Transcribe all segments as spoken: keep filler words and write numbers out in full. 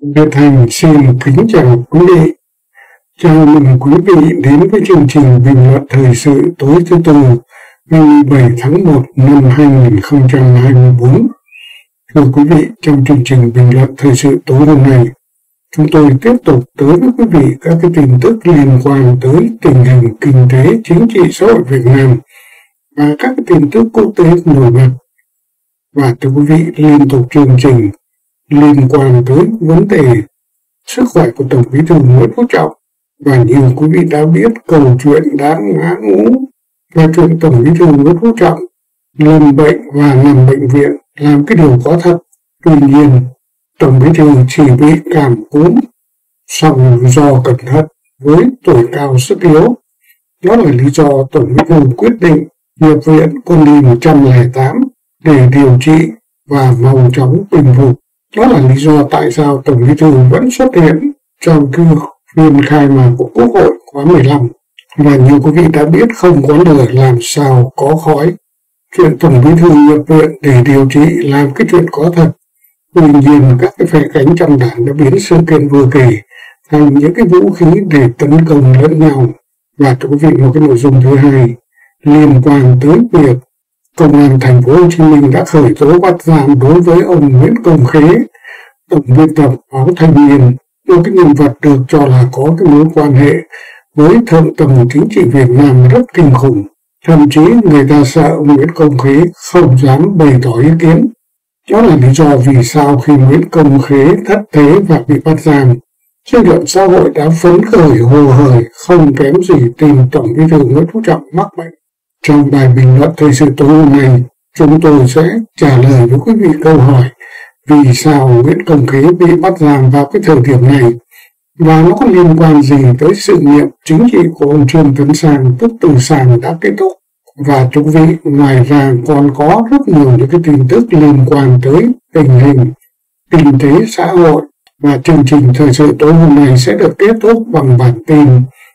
Việt Thành xin kính chào quý vị. Chào mừng quý vị đến với chương trình bình luận thời sự tối thứ Tư ngày mười bảy tháng một năm hai nghìn không trăm hai mươi tư. Thưa quý vị, trong chương trình bình luận thời sự tối hôm nay, chúng tôi tiếp tục tới với quý vị các cái tin tức liên quan tới tình hình kinh tế, chính trị, xã hội Việt Nam và các cái tin tức quốc tế nổi bật. Và thưa quý vị, liên tục chương trình liên quan tới vấn đề sức khỏe của Tổng Bí thư Nguyễn Phú Trọng. Và như quý vị đã biết, câu chuyện đáng ngã ngũ là chuyện Tổng Bí thư Nguyễn Phú Trọng lâm bệnh và nằm bệnh viện làm cái điều có thật. Tuy nhiên, Tổng Bí thư chỉ bị cảm cúm, song do cẩn thận với tuổi cao sức yếu. Đó là lý do Tổng Bí thư quyết định nhập viện Quân y một không tám để điều trị và mau chóng bình phục. Đó là lý do tại sao Tổng Bí thư vẫn xuất hiện trong cái phiên khai mạc của Quốc hội khóa mười lăm. Và như quý vị đã biết, không có lửa làm sao có khói. Chuyện Tổng Bí thư nhập viện để điều trị làm cái chuyện có thật. Tuy nhiên, các cái phe cánh trong đảng đã biến sự kiện vừa kể thành những cái vũ khí để tấn công lẫn nhau. Và thưa quý vị, một cái nội dung thứ hai liên quan tới việc Công an thành phố Hồ Chí Minh đã khởi tố bắt giam đối với ông Nguyễn Công Khế, tổng biên tập báo Thanh Niên, một cái nhân vật được cho là có cái mối quan hệ với thượng tầng chính trị Việt Nam rất kinh khủng. Thậm chí người ta sợ ông Nguyễn Công Khế không dám bày tỏ ý kiến. Đó là lý do vì sao khi Nguyễn Công Khế thất thế và bị bắt giam, dư luận xã hội đã phấn khởi hồ hởi không kém gì tin Tổng Bí thư Nguyễn Phú Trọng mắc bệnh. Trong bài bình luận thời sự tối hôm nay, chúng tôi sẽ trả lời với quý vị câu hỏi vì sao Nguyễn Công Khế bị bắt giam vào cái thời điểm này và nó có liên quan gì tới sự nghiệp chính trị của ông Trương Tấn Sang, tức Từ Sang đã kết thúc. Và chúng vị, ngoài ra còn có rất nhiều những cái tin tức liên quan tới tình hình kinh tế xã hội. Và chương trình thời sự tối hôm nay sẽ được kết thúc bằng bản tin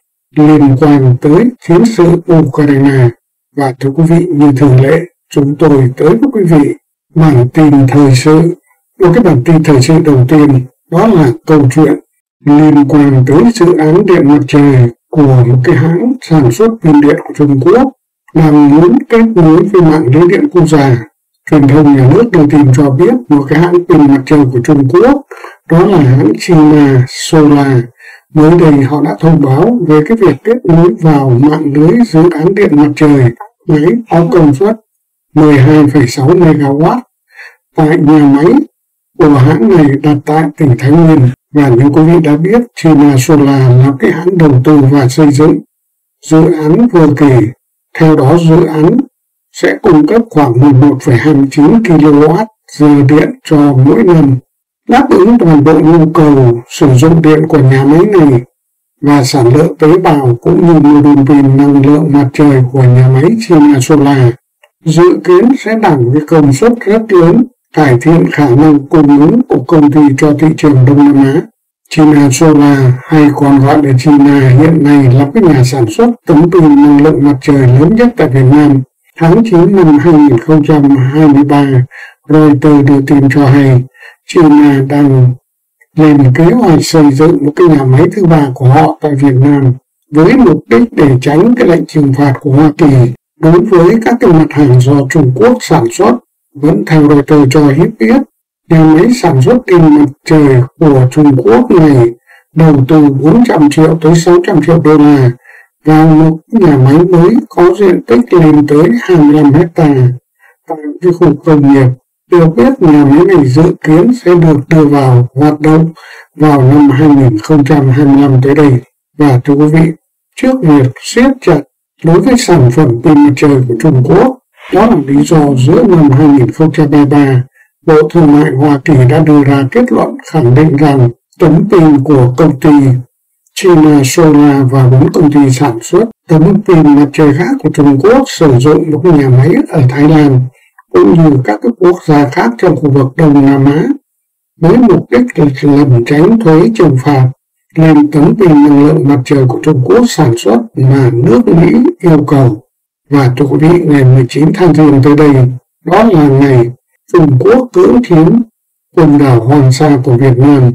liên quan tới chiến sự Ukraine. Và thưa quý vị, như thường lệ, chúng tôi tới với quý vị bản tin thời sự. Một cái bản tin thời sự đầu tiên, đó là câu chuyện liên quan tới dự án điện mặt trời của một cái hãng sản xuất pin điện của Trung Quốc đang muốn kết nối với mạng lưới điện quốc gia. Truyền thông nhà nước đưa tin cho biết một cái hãng pin mặt trời của Trung Quốc, đó là hãng China Solar, mới đây họ đã thông báo về cái việc kết nối vào mạng lưới dự án điện mặt trời máy có công suất mười hai phẩy sáu mê ga oát tại nhà máy của hãng này đặt tại tỉnh Thái Nguyên. Và như quý vị đã biết, China Solar là cái hãng đầu tư và xây dựng dự án vừa kể. Theo đó, dự án sẽ cung cấp khoảng mười một phẩy hai mươi chín ki lô oát giờ điện cho mỗi năm, đáp ứng toàn bộ nhu cầu sử dụng điện của nhà máy này và sản lượng tế bào cũng như module pin năng lượng mặt trời của nhà máy China Solar dự kiến sẽ đạt với công suất rất lớn, cải thiện khả năng cung ứng của công ty cho thị trường Đông Nam Á. China Solar, hay còn gọi là China, hiện nay là cái nhà sản xuất tấm pin năng lượng mặt trời lớn nhất tại Việt Nam. Tháng chín năm hai nghìn không trăm hai mươi ba, Reuters đưa tin cho hay China đang lên kế hoạch xây dựng một cái nhà máy thứ ba của họ tại Việt Nam với mục đích để tránh cái lệnh trừng phạt của Hoa Kỳ đối với các cái mặt hàng do Trung Quốc sản xuất. Vẫn theo Reuters cho biết, nhà máy sản xuất pin mặt trời của Trung Quốc này đầu tư bốn trăm triệu tới sáu trăm triệu đô la vào một nhà máy mới có diện tích lên tới hai mươi lăm héc ta tại cái khu công nghiệp. Được biết, nhà máy này dự kiến sẽ được đưa vào hoạt động vào năm hai nghìn không trăm hai mươi lăm tới đây. Và thưa quý vị, trước việc siết chặt đối với sản phẩm pin mặt trời của Trung Quốc, đó là lý do giữa năm hai nghìn không trăm hai mươi ba, Bộ Thương mại Hoa Kỳ đã đưa ra kết luận khẳng định rằng tấm pin của công ty China Solar và bốn công ty sản xuất tấm pin mặt trời khác của Trung Quốc sử dụng một nhà máy ở Thái Lan cũng như các cái quốc gia khác trong khu vực Đông Nam Á với mục đích là lẩn tránh thuế trừng phạt lên tấm pin năng lượng mặt trời của Trung Quốc sản xuất mà nước Mỹ yêu cầu. Và thưa quý vị, ngày mười chín tháng Giêng tới đây, đó là ngày Trung Quốc cưỡng chiếm quần đảo Hoàng Sa của Việt Nam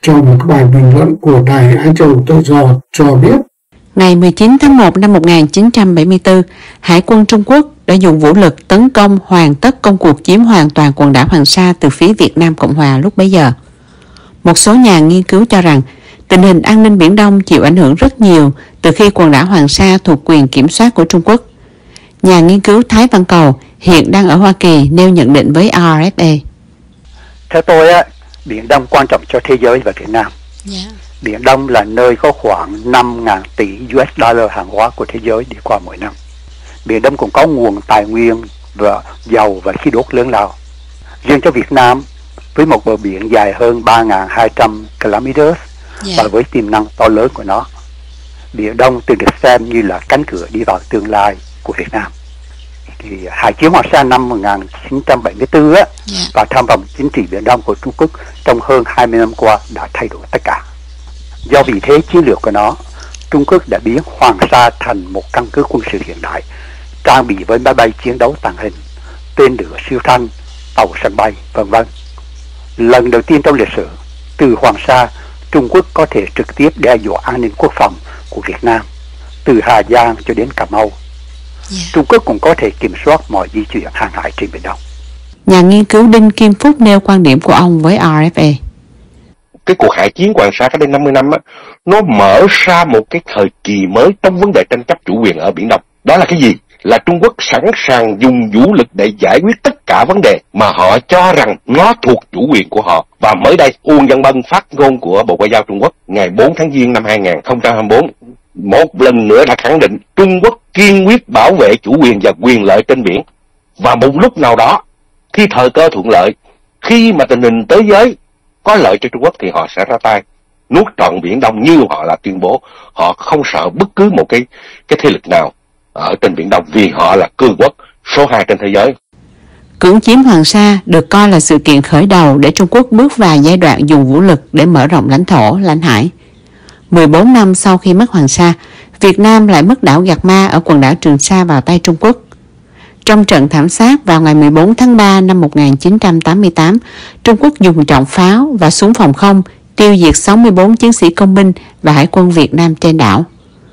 trong một bài bình luận của Đài Á Châu Tự Do cho biết. Ngày mười chín tháng một năm một nghìn chín trăm bảy mươi tư, Hải quân Trung Quốc đã dùng vũ lực tấn công hoàn tất công cuộc chiếm hoàn toàn quần đảo Hoàng Sa từ phía Việt Nam Cộng Hòa lúc bấy giờ. Một số nhà nghiên cứu cho rằng tình hình an ninh Biển Đông chịu ảnh hưởng rất nhiều từ khi quần đảo Hoàng Sa thuộc quyền kiểm soát của Trung Quốc. Nhà nghiên cứu Thái Văn Cầu hiện đang ở Hoa Kỳ nêu nhận định với rờ ép a. Theo tôi, á, Biển Đông quan trọng cho thế giới và Việt Nam. Yeah. Biển Đông là nơi có khoảng năm nghìn tỷ u ét dollar hàng hóa của thế giới đi qua mỗi năm. Biển Đông cũng có nguồn tài nguyên và dầu và khí đốt lớn lao. Riêng cho Việt Nam, với một bờ biển dài hơn ba nghìn hai trăm ki lô mét yeah. và với tiềm năng to lớn của nó, Biển Đông từng được xem như là cánh cửa đi vào tương lai của Việt Nam. Thì Hải chiến Hoàng Sa năm một nghìn chín trăm bảy mươi tư á, yeah. và tham vọng chính trị Biển Đông của Trung Quốc trong hơn hai mươi năm qua đã thay đổi tất cả. Do vị thế chiến lược của nó, Trung Quốc đã biến Hoàng Sa thành một căn cứ quân sự hiện đại, trang bị với máy bay chiến đấu tàng hình, tên lửa siêu thanh, tàu sân bay, vân vân. Lần đầu tiên trong lịch sử, từ Hoàng Sa, Trung Quốc có thể trực tiếp đe dọa an ninh quốc phòng của Việt Nam, từ Hà Giang cho đến Cà Mau. Yeah. Trung Quốc cũng có thể kiểm soát mọi di chuyển hàng hải trên Biển Đông. Nhà nghiên cứu Đinh Kim Phúc nêu quan điểm của ông với rờ ép a. Cái cuộc hải chiến Hoàng Sa cách đây năm mươi năm á, nó mở ra một cái thời kỳ mới trong vấn đề tranh chấp chủ quyền ở Biển Đông. Đó là cái gì? Là Trung Quốc sẵn sàng dùng vũ lực để giải quyết tất cả vấn đề mà họ cho rằng nó thuộc chủ quyền của họ. Và mới đây, Uông Văn Bân, phát ngôn của Bộ Ngoại giao Trung Quốc ngày bốn tháng Giêng năm hai nghìn không trăm hai mươi tư, một lần nữa đã khẳng định Trung Quốc kiên quyết bảo vệ chủ quyền và quyền lợi trên biển. Và một lúc nào đó, khi thời cơ thuận lợi, khi mà tình hình thế giới có lợi cho Trung Quốc thì họ sẽ ra tay nuốt trọn Biển Đông, như họ là tuyên bố. Họ không sợ bất cứ một cái cái thế lực nào ở trên Biển Đông vì họ là cường quốc số hai trên thế giới. Cưỡng chiếm Hoàng Sa được coi là sự kiện khởi đầu để Trung Quốc bước vào giai đoạn dùng vũ lực để mở rộng lãnh thổ, lãnh hải. mười bốn năm sau khi mất Hoàng Sa, Việt Nam lại mất đảo Gạc Ma ở quần đảo Trường Sa vào tay Trung Quốc. Trong trận thảm sát vào ngày mười bốn tháng ba năm một nghìn chín trăm tám mươi tám, Trung Quốc dùng trọng pháo và súng phòng không tiêu diệt sáu mươi tư chiến sĩ công binh và hải quân Việt Nam trên đảo.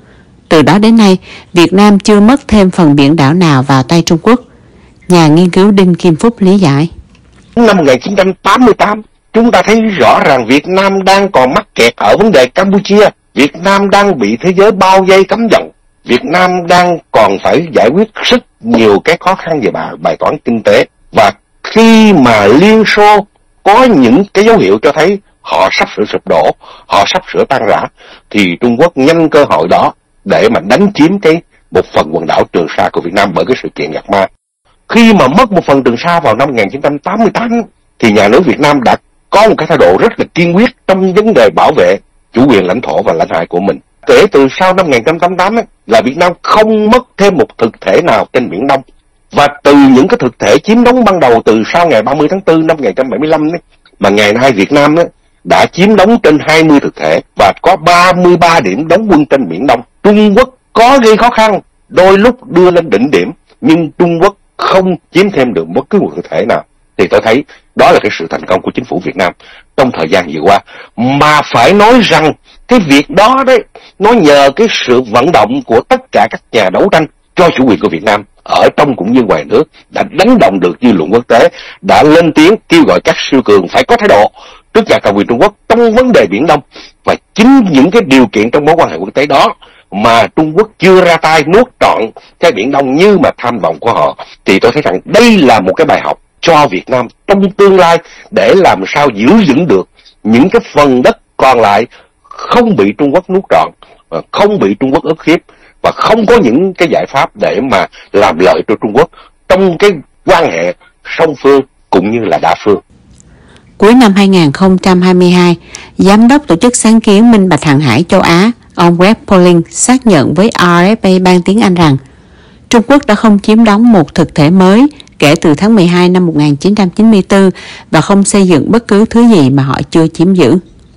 Từ đó đến nay, Việt Nam chưa mất thêm phần biển đảo nào vào tay Trung Quốc. Nhà nghiên cứu Đinh Kim Phúc lý giải. Năm một nghìn chín trăm tám mươi tám, chúng ta thấy rõ ràng Việt Nam đang còn mắc kẹt ở vấn đề Campuchia. Việt Nam đang bị thế giới bao vây cấm vận. Việt Nam đang còn phải giải quyết rất nhiều cái khó khăn về bài, bài toán kinh tế. Và khi mà Liên Xô có những cái dấu hiệu cho thấy họ sắp sửa sụp đổ, họ sắp sửa tan rã, thì Trung Quốc nhân cơ hội đó để mà đánh chiếm cái một phần quần đảo Trường Sa của Việt Nam bởi cái sự kiện Gạc Ma. Khi mà mất một phần Trường Sa vào năm một nghìn chín trăm tám mươi tám thì nhà nước Việt Nam đã có một cái thái độ rất là kiên quyết trong vấn đề bảo vệ chủ quyền lãnh thổ và lãnh hải của mình. Kể từ sau năm một nghìn chín trăm tám mươi tám ấy, là Việt Nam không mất thêm một thực thể nào trên Biển Đông. Và từ những cái thực thể chiếm đóng ban đầu từ sau ngày ba mươi tháng tư năm một nghìn chín trăm bảy mươi lăm ấy, mà ngày nay Việt Nam ấy, đã chiếm đóng trên hai mươi thực thể và có ba mươi ba điểm đóng quân trên Biển Đông. Trung Quốc có gây khó khăn, đôi lúc đưa lên đỉnh điểm, nhưng Trung Quốc không chiếm thêm được bất cứ một thực thể nào. Thì tôi thấy đó là cái sự thành công của chính phủ Việt Nam trong thời gian vừa qua. Mà phải nói rằng cái việc đó đấy, nó nhờ cái sự vận động của tất cả các nhà đấu tranh cho chủ quyền của Việt Nam ở trong cũng như ngoài nước, đã đánh động được dư luận quốc tế, đã lên tiếng kêu gọi các siêu cường phải có thái độ trước nhà cầm quyền Trung Quốc trong vấn đề Biển Đông. Và chính những cái điều kiện trong mối quan hệ quốc tế đó mà Trung Quốc chưa ra tay nuốt trọn cái Biển Đông như mà tham vọng của họ, thì tôi thấy rằng đây là một cái bài học cho Việt Nam trong tương lai để làm sao giữ vững được những cái phần đất còn lại không bị Trung Quốc nuốt trọn, không bị Trung Quốc ức hiếp và không có những cái giải pháp để mà làm lợi cho Trung Quốc trong cái quan hệ song phương cũng như là đa phương. Cuối năm hai nghìn không trăm hai mươi hai, Giám đốc Tổ chức Sáng kiến Minh bạch Hàng hải châu Á, ông Greg Polling xác nhận với rờ ép a Ban tiếng Anh rằng Trung Quốc đã không chiếm đóng một thực thể mới kể từ tháng mười hai năm một nghìn chín trăm chín mươi tư và không xây dựng bất cứ thứ gì mà họ chưa chiếm giữ.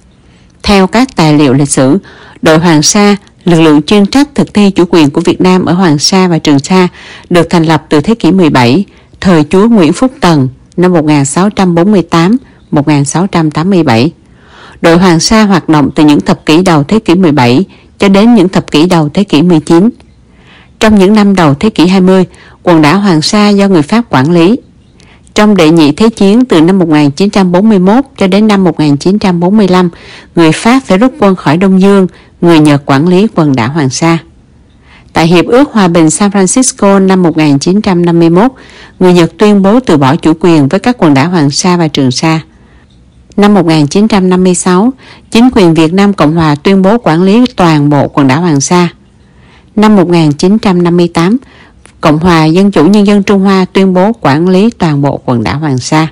Theo các tài liệu lịch sử, đội Hoàng Sa, lực lượng chuyên trách thực thi chủ quyền của Việt Nam ở Hoàng Sa và Trường Sa, được thành lập từ thế kỷ mười bảy, thời chúa Nguyễn Phúc Tần năm một nghìn sáu trăm bốn mươi tám đến một nghìn sáu trăm tám mươi bảy. Đội Hoàng Sa hoạt động từ những thập kỷ đầu thế kỷ mười bảy cho đến những thập kỷ đầu thế kỷ mười chín. Trong những năm đầu thế kỷ hai mươi, quần đảo Hoàng Sa do người Pháp quản lý. Trong đệ nhị thế chiến từ năm một nghìn chín trăm bốn mươi mốt cho đến năm một nghìn chín trăm bốn mươi lăm, người Pháp phải rút quân khỏi Đông Dương, người Nhật quản lý quần đảo Hoàng Sa. Tại Hiệp ước Hòa bình San Francisco năm một nghìn chín trăm năm mươi mốt, người Nhật tuyên bố từ bỏ chủ quyền với các quần đảo Hoàng Sa và Trường Sa. Năm một nghìn chín trăm năm mươi sáu, chính quyền Việt Nam Cộng Hòa tuyên bố quản lý toàn bộ quần đảo Hoàng Sa. Năm một nghìn chín trăm năm mươi tám, Cộng hòa Dân chủ Nhân dân Trung Hoa tuyên bố quản lý toàn bộ quần đảo Hoàng Sa.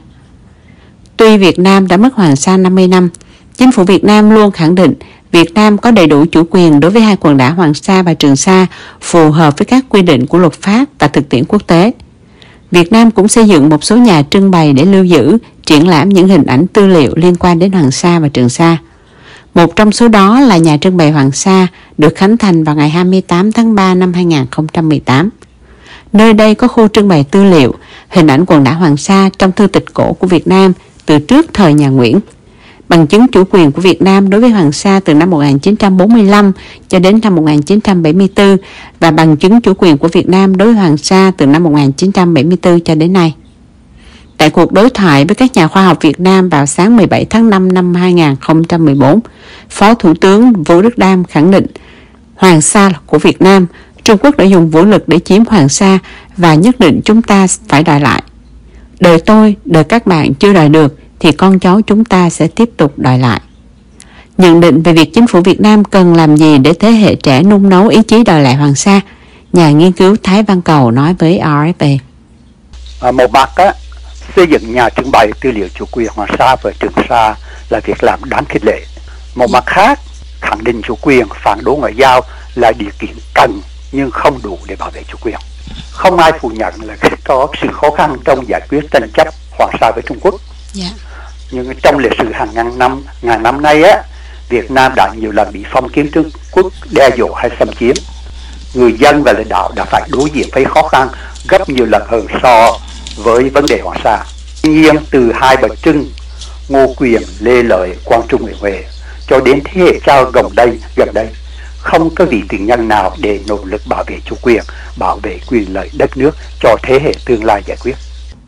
Tuy Việt Nam đã mất Hoàng Sa năm mươi năm, chính phủ Việt Nam luôn khẳng định Việt Nam có đầy đủ chủ quyền đối với hai quần đảo Hoàng Sa và Trường Sa, phù hợp với các quy định của luật pháp và thực tiễn quốc tế. Việt Nam cũng xây dựng một số nhà trưng bày để lưu giữ, triển lãm những hình ảnh tư liệu liên quan đến Hoàng Sa và Trường Sa. Một trong số đó là nhà trưng bày Hoàng Sa được khánh thành vào ngày hai mươi tám tháng ba năm hai nghìn không trăm mười tám. Nơi đây có khu trưng bày tư liệu, hình ảnh quần đảo Hoàng Sa trong thư tịch cổ của Việt Nam từ trước thời nhà Nguyễn, bằng chứng chủ quyền của Việt Nam đối với Hoàng Sa từ năm một nghìn chín trăm bốn mươi lăm cho đến năm một nghìn chín trăm bảy mươi tư và bằng chứng chủ quyền của Việt Nam đối với Hoàng Sa từ năm một nghìn chín trăm bảy mươi tư cho đến nay. Tại cuộc đối thoại với các nhà khoa học Việt Nam vào sáng mười bảy tháng năm năm hai nghìn không trăm mười bốn, Phó Thủ tướng Vũ Đức Đam khẳng định Hoàng Sa là của Việt Nam, Trung Quốc đã dùng vũ lực để chiếm Hoàng Sa và nhất định chúng ta phải đòi lại. Đời tôi, đời các bạn chưa đòi được thì con cháu chúng ta sẽ tiếp tục đòi lại. Nhận định về việc chính phủ Việt Nam cần làm gì để thế hệ trẻ nung nấu ý chí đòi lại Hoàng Sa, nhà nghiên cứu Thái Văn Cầu nói với rờ ép a. À, một mặt á, xây dựng nhà trưng bày tư liệu chủ quyền Hoàng Sa và Trường Sa là việc làm đáng khích lệ. Một mặt khác, khẳng định chủ quyền, phản đối ngoại giao là điều kiện cần nhưng không đủ để bảo vệ chủ quyền. Không ai phủ nhận là có sự khó khăn trong giải quyết tranh chấp Hoàng Sa với Trung Quốc. Yeah. Nhưng trong lịch sử hàng ngàn năm, ngàn năm nay á, Việt Nam đã nhiều lần bị phong kiến Trung Quốc đe dọa hay xâm chiếm. Người dân và lãnh đạo đã phải đối diện với khó khăn gấp nhiều lần hơn so với vấn đề Hoàng Sa. Tuy nhiên, từ hai bậc Trưng, Ngô Quyền, Lê Lợi, Quang Trung, Nguyễn Huệ cho đến thế hệ cha gần đây, gần đây, không có vị tiền nhân nào để nỗ lực bảo vệ chủ quyền, bảo vệ quyền lợi đất nước cho thế hệ tương lai giải quyết.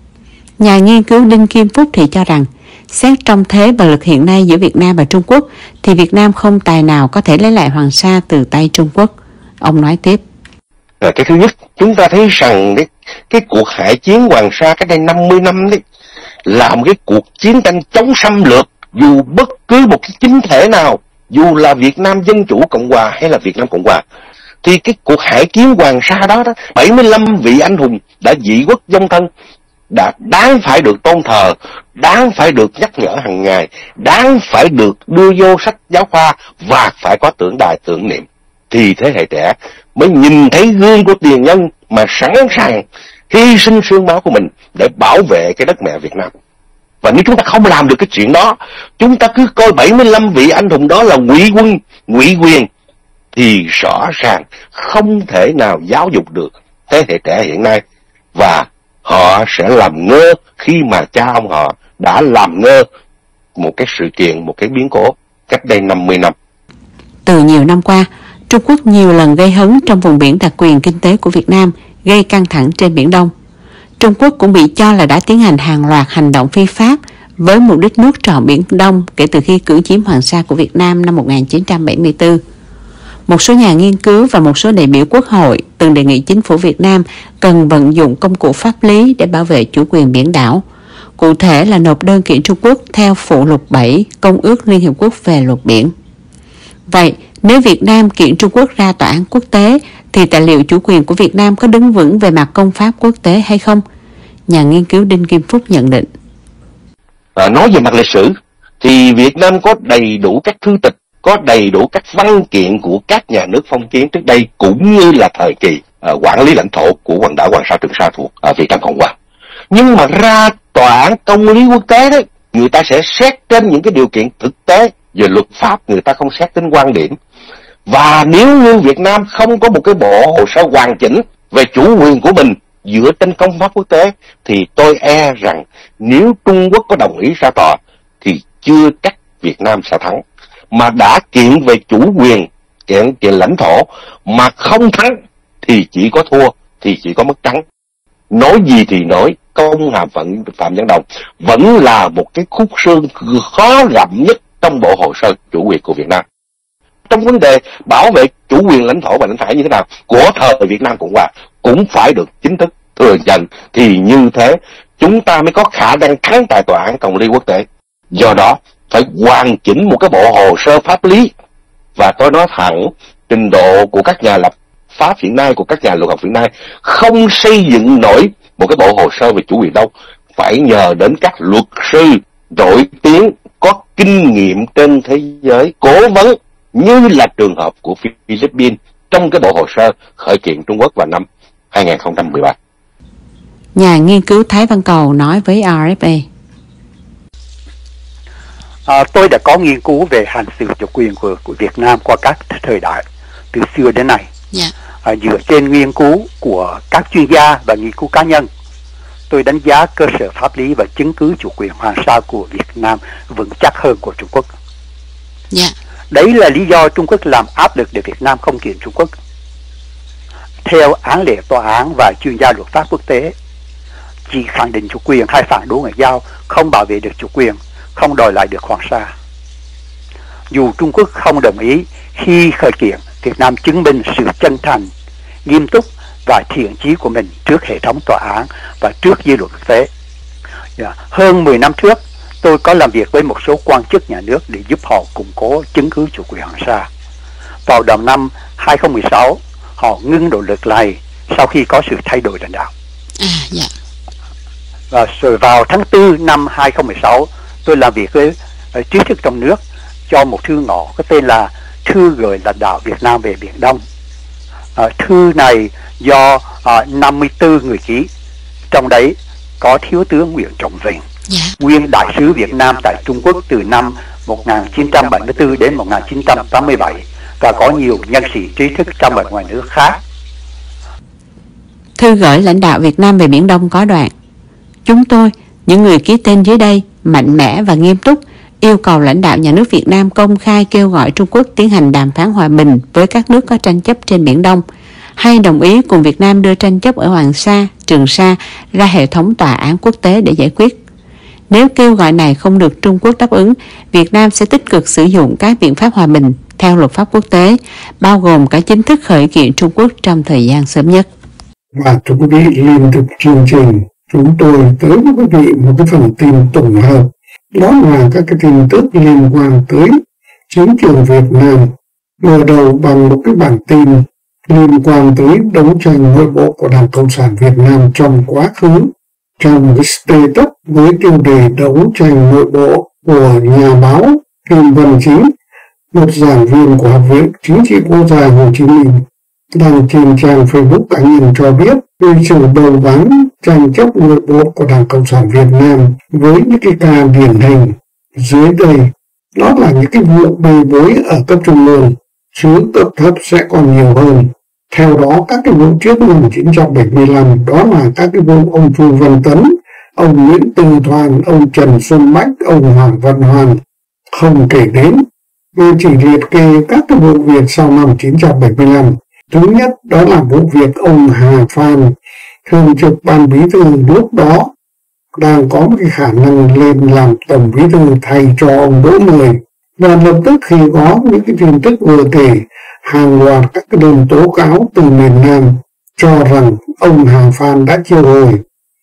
Nhà nghiên cứu Đinh Kim Phúc thì cho rằng, xét trong thế và lực hiện nay giữa Việt Nam và Trung Quốc, thì Việt Nam không tài nào có thể lấy lại Hoàng Sa từ tay Trung Quốc. Ông nói tiếp. À, cái thứ nhất, chúng ta thấy rằng cái, cái cuộc hải chiến Hoàng Sa cách đây năm mươi năm đấy, là một cái cuộc chiến tranh chống xâm lược, dù bất cứ một cái chính thể nào, dù là Việt Nam Dân Chủ Cộng Hòa hay là Việt Nam Cộng Hòa, thì cái cuộc hải chiến Hoàng Sa đó, đó bảy mươi lăm vị anh hùng đã dị quốc vong thân, đã đáng phải được tôn thờ, đáng phải được nhắc nhở hàng ngày, đáng phải được đưa vô sách giáo khoa và phải có tượng đài tưởng niệm. Thì thế hệ trẻ mới nhìn thấy gương của tiền nhân mà sẵn sàng hy sinh xương máu của mình để bảo vệ cái đất mẹ Việt Nam. Và nếu chúng ta không làm được cái chuyện đó, chúng ta cứ coi bảy mươi lăm vị anh hùng đó là ngụy quân, ngụy quyền, thì rõ ràng không thể nào giáo dục được thế hệ trẻ hiện nay. Và họ sẽ làm ngơ khi mà cha ông họ đã làm ngơ một cái sự kiện, một cái biến cố cách đây năm mươi năm. Từ nhiều năm qua, Trung Quốc nhiều lần gây hấn trong vùng biển đặc quyền kinh tế của Việt Nam, gây căng thẳng trên Biển Đông. Trung Quốc cũng bị cho là đã tiến hành hàng loạt hành động phi pháp với mục đích nuốt trọn Biển Đông kể từ khi cưỡng chiếm Hoàng Sa của Việt Nam năm một nghìn chín trăm bảy mươi tư. Một số nhà nghiên cứu và một số đại biểu Quốc hội từng đề nghị chính phủ Việt Nam cần vận dụng công cụ pháp lý để bảo vệ chủ quyền biển đảo, cụ thể là nộp đơn kiện Trung Quốc theo phụ lục bảy Công ước Liên Hiệp Quốc về luật biển. Vậy, nếu Việt Nam kiện Trung Quốc ra tòa án quốc tế, thì tài liệu chủ quyền của Việt Nam có đứng vững về mặt công pháp quốc tế hay không? Nhà nghiên cứu Đinh Kim Phúc nhận định. À, nói về mặt lịch sử, thì Việt Nam có đầy đủ các thư tịch, có đầy đủ các văn kiện của các nhà nước phong kiến trước đây, cũng như là thời kỳ uh, quản lý lãnh thổ của quần đảo Hoàng Sa Trường Sa thuộc uh, Việt Nam Cộng Hòa. Nhưng mà ra tòa án công lý quốc tế đấy, người ta sẽ xét trên những cái điều kiện thực tế về luật pháp, người ta không xét đến quan điểm. Và nếu như Việt Nam không có một cái bộ hồ sơ hoàn chỉnh về chủ quyền của mình dựa trên công pháp quốc tế, thì tôi e rằng nếu Trung Quốc có đồng ý ra tòa thì chưa chắc Việt Nam sẽ thắng. Mà đã kiện về chủ quyền, kiện, kiện lãnh thổ mà không thắng thì chỉ có thua, thì chỉ có mất trắng. Nói gì thì nói, công hàm phận Phạm Văn Đồng vẫn là một cái khúc xương khó gặm nhất trong bộ hồ sơ chủ quyền của Việt Nam. Trong vấn đề bảo vệ chủ quyền lãnh thổ và lãnh hải như thế nào của thời Việt Nam Cộng Hòa cũng phải được chính thức thừa nhận, thì như thế chúng ta mới có khả năng thắng tại tòa án công lý quốc tế. Do đó phải hoàn chỉnh một cái bộ hồ sơ pháp lý, và tôi nói thẳng, trình độ của các nhà lập pháp hiện nay, của các nhà luật học hiện nay không xây dựng nổi một cái bộ hồ sơ về chủ quyền đâu, phải nhờ đến các luật sư nổi tiếng có kinh nghiệm trên thế giới cố vấn, như là trường hợp của Philippines trong cái bộ hồ sơ khởi kiện Trung Quốc vào năm hai không một ba. Nhà nghiên cứu Thái Văn Cầu nói với rờ ép a. À, tôi đã có nghiên cứu về hành xử chủ quyền của, của Việt Nam qua các thời đại từ xưa đến nay. Yeah. À, dựa trên nghiên cứu của các chuyên gia và nghiên cứu cá nhân, tôi đánh giá cơ sở pháp lý và chứng cứ chủ quyền Hoàng Sa của Việt Nam vững chắc hơn của Trung Quốc. Yeah. Đấy là lý do Trung Quốc làm áp lực để Việt Nam không kiện Trung Quốc. Theo án lệ tòa án và chuyên gia luật pháp quốc tế, chỉ khẳng định chủ quyền hay phản đối ngoại giao không bảo vệ được chủ quyền, không đòi lại được Hoàng Sa. Dù Trung Quốc không đồng ý, khi khởi kiện, Việt Nam chứng minh sự chân thành, nghiêm túc và thiện chí của mình trước hệ thống tòa án và trước dư luận quốc tế. Yeah. Hơn mười năm trước, tôi có làm việc với một số quan chức nhà nước để giúp họ củng cố chứng cứ chủ quyền Hoàng Sa. Vào đầu năm hai không một sáu, họ ngưng nỗ lực này sau khi có sự thay đổi lãnh đạo. À, dạ. Và rồi vào tháng tư năm hai không một sáu, tôi làm việc với uh, trí thức trong nước cho một thư ngỏ có tên là Thư gửi lãnh đạo Việt Nam về Biển Đông. Uh, thư này do uh, năm mươi tư người ký, trong đấy có Thiếu tướng Nguyễn Trọng Vịnh, Yeah. nguyên đại sứ Việt Nam tại Trung Quốc từ năm một nghìn chín trăm bảy mươi tư đến một nghìn chín trăm tám mươi bảy, và có nhiều nhân sĩ trí thức trong và ngoài nước khác. Thư gửi lãnh đạo Việt Nam về Biển Đông có đoạn: chúng tôi, những người ký tên dưới đây, mạnh mẽ và nghiêm túc yêu cầu lãnh đạo nhà nước Việt Nam công khai kêu gọi Trung Quốc tiến hành đàm phán hòa bình với các nước có tranh chấp trên Biển Đông, hay đồng ý cùng Việt Nam đưa tranh chấp ở Hoàng Sa, Trường Sa ra hệ thống tòa án quốc tế để giải quyết. Nếu kêu gọi này không được Trung Quốc đáp ứng, Việt Nam sẽ tích cực sử dụng các biện pháp hòa bình theo luật pháp quốc tế, bao gồm cả chính thức khởi kiện Trung Quốc trong thời gian sớm nhất. Và thưa quý vị, liên tục chương trình, chúng tôi tới với quý vị một cái phần tin tổng hợp. Đó là các cái tin tức liên quan tới chính trường Việt Nam. Mở đầu bằng một cái bản tin liên quan tới đấu tranh nội bộ của Đảng Cộng sản Việt Nam trong quá khứ. Trong cái status với tiêu đề đấu tranh nội bộ của nhà báo Kim Văn Chính, một giảng viên của Học viện Chính trị Quốc gia Hồ Chí Minh, đăng trên trang Facebook cá nhân cho biết về sự đầu bán tranh chấp nội bộ của Đảng Cộng sản Việt Nam với những cái ca điển hình dưới đây. Đó là những cái vụ bê bối ở cấp trung ương, chứ cấp thấp sẽ còn nhiều hơn. Theo đó, các cái vụ trước năm một nghìn chín trăm bảy mươi lăm, đó là các cái vụ ông Chu Văn Tấn, ông Nguyễn Tư Thoan, ông Trần Xuân Bách, ông Hoàng Văn Hoàn không kể đến. Tôi chỉ liệt kê các cái vụ việc sau năm một nghìn chín trăm bảy mươi lăm. Thứ nhất, đó là vụ việc ông Hà Phan, thường trực ban bí thư lúc đó, đang có một cái khả năng lên làm tổng bí thư thay cho ông Đỗ Mười. Và lập tức khi có những cái tin tức vừa kể, hàng loạt các cái đơn tố cáo từ miền Nam cho rằng ông Hà Phan đã chiêu hồi.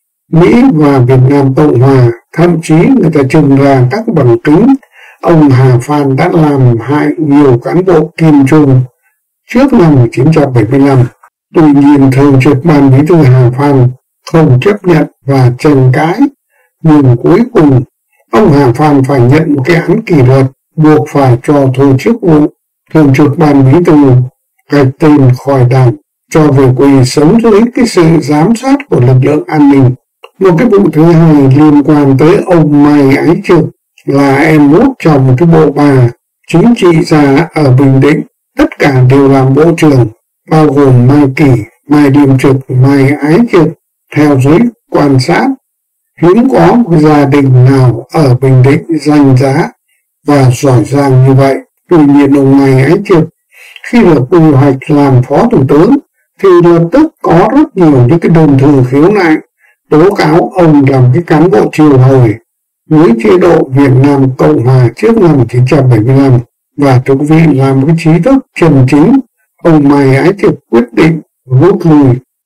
Mỹ và Việt Nam Cộng Hòa thậm chí người ta trưng ra các bằng chứng ông Hà Phan đã làm hại nhiều cán bộ Kim Trung trước năm một nghìn chín trăm bảy mươi lăm. Tuy nhiên thường trực ban bí thư Hà Phan không chấp nhận và tranh cãi, nhưng cuối cùng ông Hà Phan phải nhận một cái án kỷ luật, buộc phải cho thôi chức vụ thường trực ban bí thư, gạch tên khỏi đảng, cho về quê sống dưới cái sự giám sát của lực lượng an ninh. Một cái vụ thứ hai liên quan tới ông Mai Ái Trực, là em út trong một cái bộ bà chính trị gia ở Bình Định, tất cả đều làm bộ trưởng, bao gồm Mai Kỳ, Mai Điềm Trực, Mai Ái Trực. Theo giới quan sát, hiếm có một gia đình nào ở Bình Định danh giá và giỏi giang như vậy. Tuy nhiên ông này ấy trực khi được quy hoạch làm phó thủ tướng thì lập tức có rất nhiều những cái đơn thư khiếu nại tố cáo ông làm cái cán bộ triều hồi với chế độ Việt Nam Cộng Hòa trước năm một nghìn chín trăm bảy mươi lăm. Và thưa quý vị, là một cái trí thức chân chính, ông Mai Ái Trực quyết định rút lui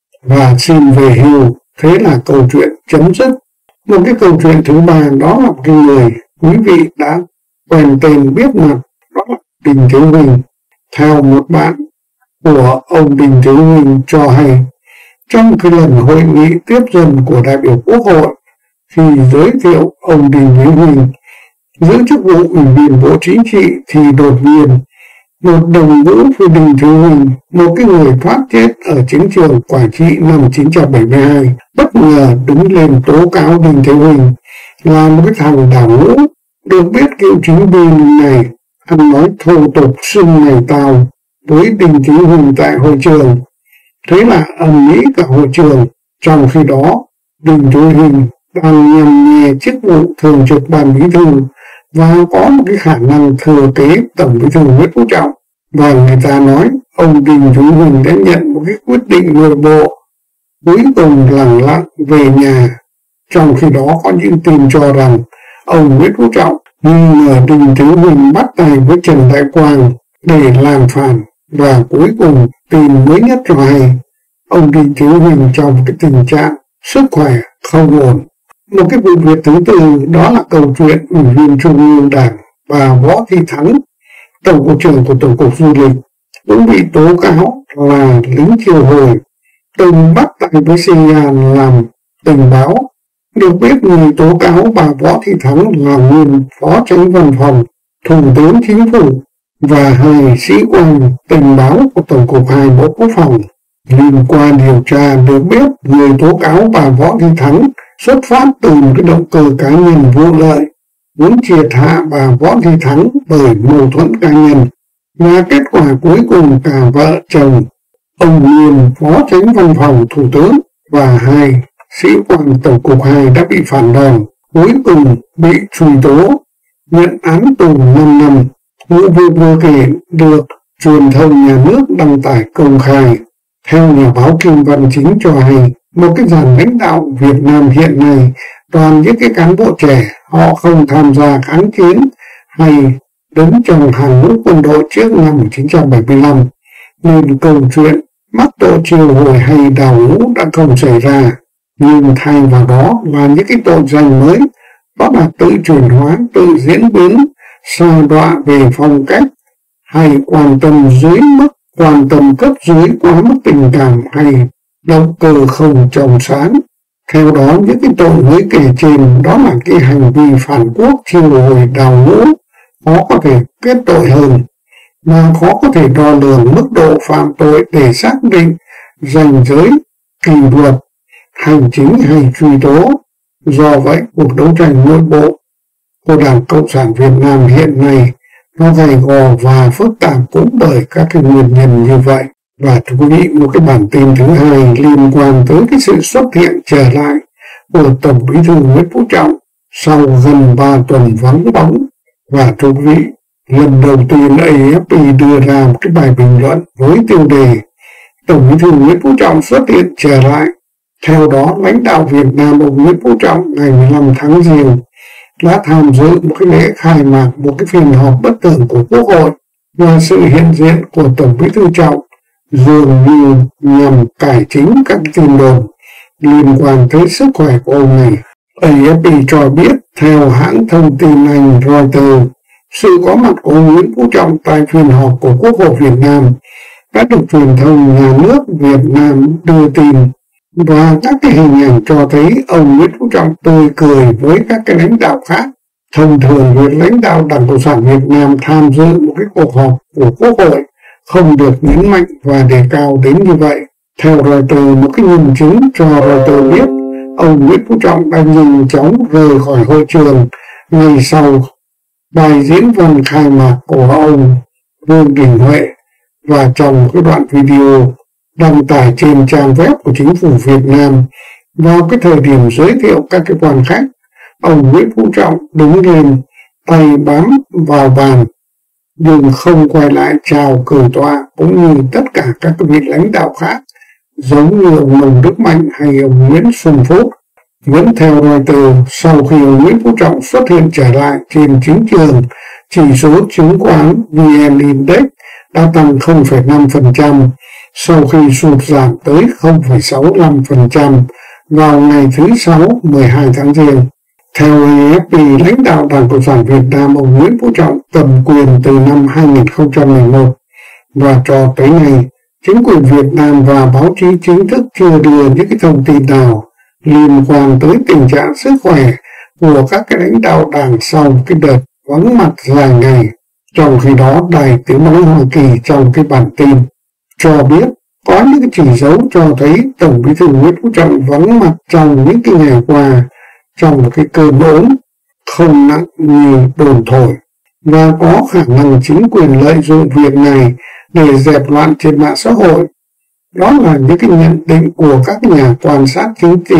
và xin về hưu. Thế là câu chuyện chấm dứt. Một cái câu chuyện thứ ba đó là một cái người quý vị đã quen tên biết mặt, đó là Đinh Thiếu Huỳnh. Theo một bạn của ông Đinh Thiếu Huỳnh cho hay, trong cái lần hội nghị tiếp dân của đại biểu Quốc hội, khi giới thiệu ông Đinh Thiếu Huỳnh giữ chức vụ ủy viên Bộ Chính trị thì đột nhiên một đồng ngũ với Đinh Thiếu Huỳnh, một cái người thoát chết ở chiến trường Quảng Trị năm một nghìn chín trăm bảy mươi hai, bất ngờ đứng lên tố cáo Đinh Thiếu Huỳnh là một cái thằng đảo ngũ. Được biết cựu chính binh này ăn nói thô tục xưng này tào với Đinh Thiếu Huỳnh tại hội trường. Thế là ầm ĩ cả hội trường. Trong khi đó, Đinh Thiếu Huỳnh đang nhằm nhẹ chức vụ thường trực ban bí thư và có một cái khả năng thừa kế tổng bí thư Nguyễn Phú Trọng. Và người ta nói ông Đinh Thiếu Huỳnh đã nhận một cái quyết định nội bộ, cuối cùng lẳng lặng về nhà. Trong khi đó có những tin cho rằng ông Nguyễn Phú Trọng nghi ngờ Đinh Thiếu Huỳnh bắt tay với Trần Đại Quang để làm phản. Và cuối cùng tin mới nhất cho hay ông Đinh Thiếu Huỳnh trong cái tình trạng sức khỏe không ổn. Một cái vụ việc thứ tư đó là câu chuyện ủy viên Trung ương Đảng bà Võ Thị Thắng, tổng cục trưởng của Tổng cục Du lịch, cũng bị tố cáo là lính triều hồi từng bắt tay với xê i a làm tình báo. Được biết người tố cáo bà Võ Thị Thắng là nguyên phó chánh văn phòng Thủ tướng Chính phủ và hai sĩ quan tình báo của Tổng cục hai Bộ Quốc phòng. Liên quan điều tra được biết người tố cáo bà Võ Thị Thắng xuất phát từ một cái động cơ cá nhân vô lợi, muốn triệt hạ bà Võ Thị Thắng bởi mâu thuẫn cá nhân. Và kết quả cuối cùng cả vợ chồng, ông nguyên phó chánh văn phòng Thủ tướng và hai sĩ quan Tổng cục hai đã bị phản đòn, cuối cùng bị truy tố, nhận án tù năm năm. Vụ việc vừa kể được truyền thông nhà nước đăng tải công khai. Theo nhà báo Kim Văn Chính cho hay, một cái dàn lãnh đạo Việt Nam hiện nay toàn những cái cán bộ trẻ, họ không tham gia kháng chiến hay đứng trong hàng ngũ quân đội trước năm một nghìn chín trăm bảy mươi lăm, nên câu chuyện mắc tội triều hồi hay đào ngũ đã không xảy ra. Nhưng thay vào đó là những cái tội danh mới, đó là tự chuyển hóa, tự diễn biến, sa đọa về phong cách, hay quan tâm dưới mức, quan tâm cấp dưới quá mức tình cảm, hay động cơ không trong sáng. Theo đó, những cái tội mới kể trên đó là cái hành vi phản quốc triều hồi đào ngũ, khó có thể kết tội hơn, mà khó có thể đo lường mức độ phạm tội để xác định ranh giới kỷ luật hành chính hay truy tố. Do vậy, cuộc đấu tranh nội bộ của Đảng Cộng sản Việt Nam hiện nay nó gay gò và phức tạp cũng bởi các cái nguyên nhân như vậy. Và thưa quý vị, một cái bản tin thứ hai liên quan tới cái sự xuất hiện trở lại của Tổng Bí thư Nguyễn Phú Trọng sau gần ba tuần vắng bóng. Và thưa quý vị, lần đầu tiên a ép pê đưa ra một cái bài bình luận với tiêu đề Tổng Bí thư Nguyễn Phú Trọng xuất hiện trở lại. Theo đó, lãnh đạo Việt Nam ông Nguyễn Phú Trọng ngày mười lăm tháng Giêng đã tham dự một cái lễ khai mạc một cái phiên họp bất thường của Quốc hội, và sự hiện diện của Tổng Bí thư Trọng dường như nhằm cải chính các tin đồn liên quan tới sức khỏe của ông này. a ép pê cho biết theo hãng thông tin Anh Reuters, sự có mặt của ông Nguyễn Phú Trọng tại phiên họp của Quốc hội Việt Nam đã được truyền thông nhà nước Việt Nam đưa tin, và các cái hình ảnh cho thấy ông Nguyễn Phú Trọng tươi cười với các cái lãnh đạo khác. Thông thường việc lãnh đạo Đảng Cộng sản Việt Nam tham dự một cái cuộc họp của Quốc hội không được nhấn mạnh và đề cao đến như vậy. Theo Reuters, một cái nhân chứng cho Reuters biết ông Nguyễn Phú Trọng đã nhanh chóng rời khỏi hội trường ngay sau bài diễn văn khai mạc của ông Vương Đình Huệ. Và trong cái đoạn video đăng tải trên trang web của Chính phủ Việt Nam, vào cái thời điểm giới thiệu các cái quan khách, ông Nguyễn Phú Trọng đứng lên tay bám vào bàn, nhưng không quay lại chào cử tọa, cũng như tất cả các vị lãnh đạo khác, giống như ông Nông Đức Mạnh hay ông Nguyễn Xuân Phúc. Vẫn theo Reuters, sau khi ông Nguyễn Phú Trọng xuất hiện trở lại trên chính trường, chỉ số chứng khoán vê en Index đã tăng không phẩy năm phần trăm sau khi sụt giảm tới không phẩy sáu mươi lăm phần trăm vào ngày thứ Sáu mười hai tháng Giêng. Theo a ép pê, lãnh đạo Đảng Cộng sản Việt Nam ông Nguyễn Phú Trọng cầm quyền từ năm hai nghìn không trăm lẻ một và cho tới nay, chính quyền Việt Nam và báo chí chính thức chưa đưa những cái thông tin nào liên quan tới tình trạng sức khỏe của các cái lãnh đạo đảng sau cái đợt vắng mặt dài ngày. Trong khi đó, Đài Tiếng nói Hoa Kỳ trong cái bản tin cho biết có những cái chỉ dấu cho thấy Tổng Bí thư Nguyễn Phú Trọng vắng mặt trong những cái ngày qua trong một cái cơn ốm không nặng như đồn thổi, và có khả năng chính quyền lợi dụng việc này để dẹp loạn trên mạng xã hội. Đó là những cái nhận định của các nhà quan sát chính trị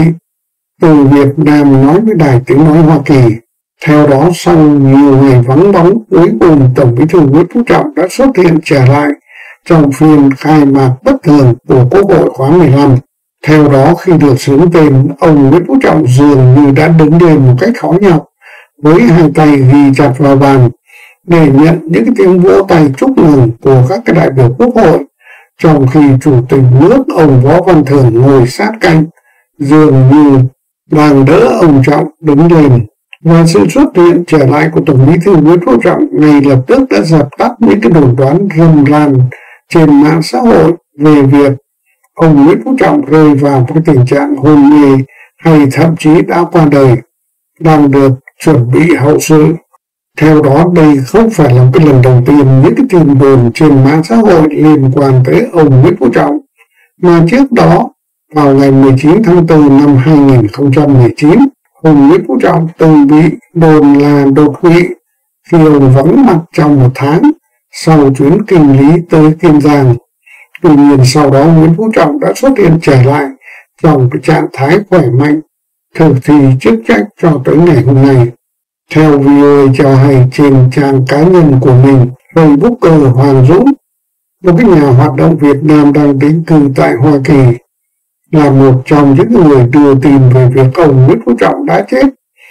từ Việt Nam nói với Đài Tiếng nói Hoa Kỳ. Theo đó, sau nhiều ngày vắng bóng, cuối cùng Tổng Bí thư Nguyễn Phú Trọng đã xuất hiện trở lại trong phiên khai mạc bất thường của Quốc hội khóa mười lăm. Theo đó, khi được xướng tên, ông Nguyễn Phú Trọng dường như đã đứng lên một cách khó nhọc, với hai tay ghi chặt vào bàn để nhận những cái tiếng vỗ tay chúc mừng của các cái đại biểu Quốc hội, trong khi Chủ tịch nước ông Võ Văn Thưởng ngồi sát cạnh, dường như đang đỡ ông Trọng đứng lên. Và sự xuất hiện trở lại của Tổng Bí thư Nguyễn Phú Trọng ngay lập tức đã dập tắt những cái đồn đoán rầm ran trên mạng xã hội về việc ông Nguyễn Phú Trọng rơi vào một tình trạng hôn mê hay thậm chí đã qua đời, đang được chuẩn bị hậu sự. Theo đó, đây không phải là cái lần đầu tiên những cái tin đồn trên mạng xã hội liên quan tới ông Nguyễn Phú Trọng, mà trước đó, vào ngày mười chín tháng tư năm hai nghìn không trăm mười chín, ông Nguyễn Phú Trọng từng bị đồn là đột quỵ khi ông vắng mặt trong một tháng sau chuyến kinh lý tới Kiên Giang. Tuy nhiên sau đó Nguyễn Phú Trọng đã xuất hiện trở lại trong cái trạng thái khỏe mạnh, thực thi chức trách cho tới ngày hôm nay. Theo vê o a cho hay trên trang cá nhân của mình, Facebooker Hoàng Dũng, một cái nhà hoạt động Việt Nam đang định cư tại Hoa Kỳ, là một trong những người đưa tin về việc ông Nguyễn Phú Trọng đã chết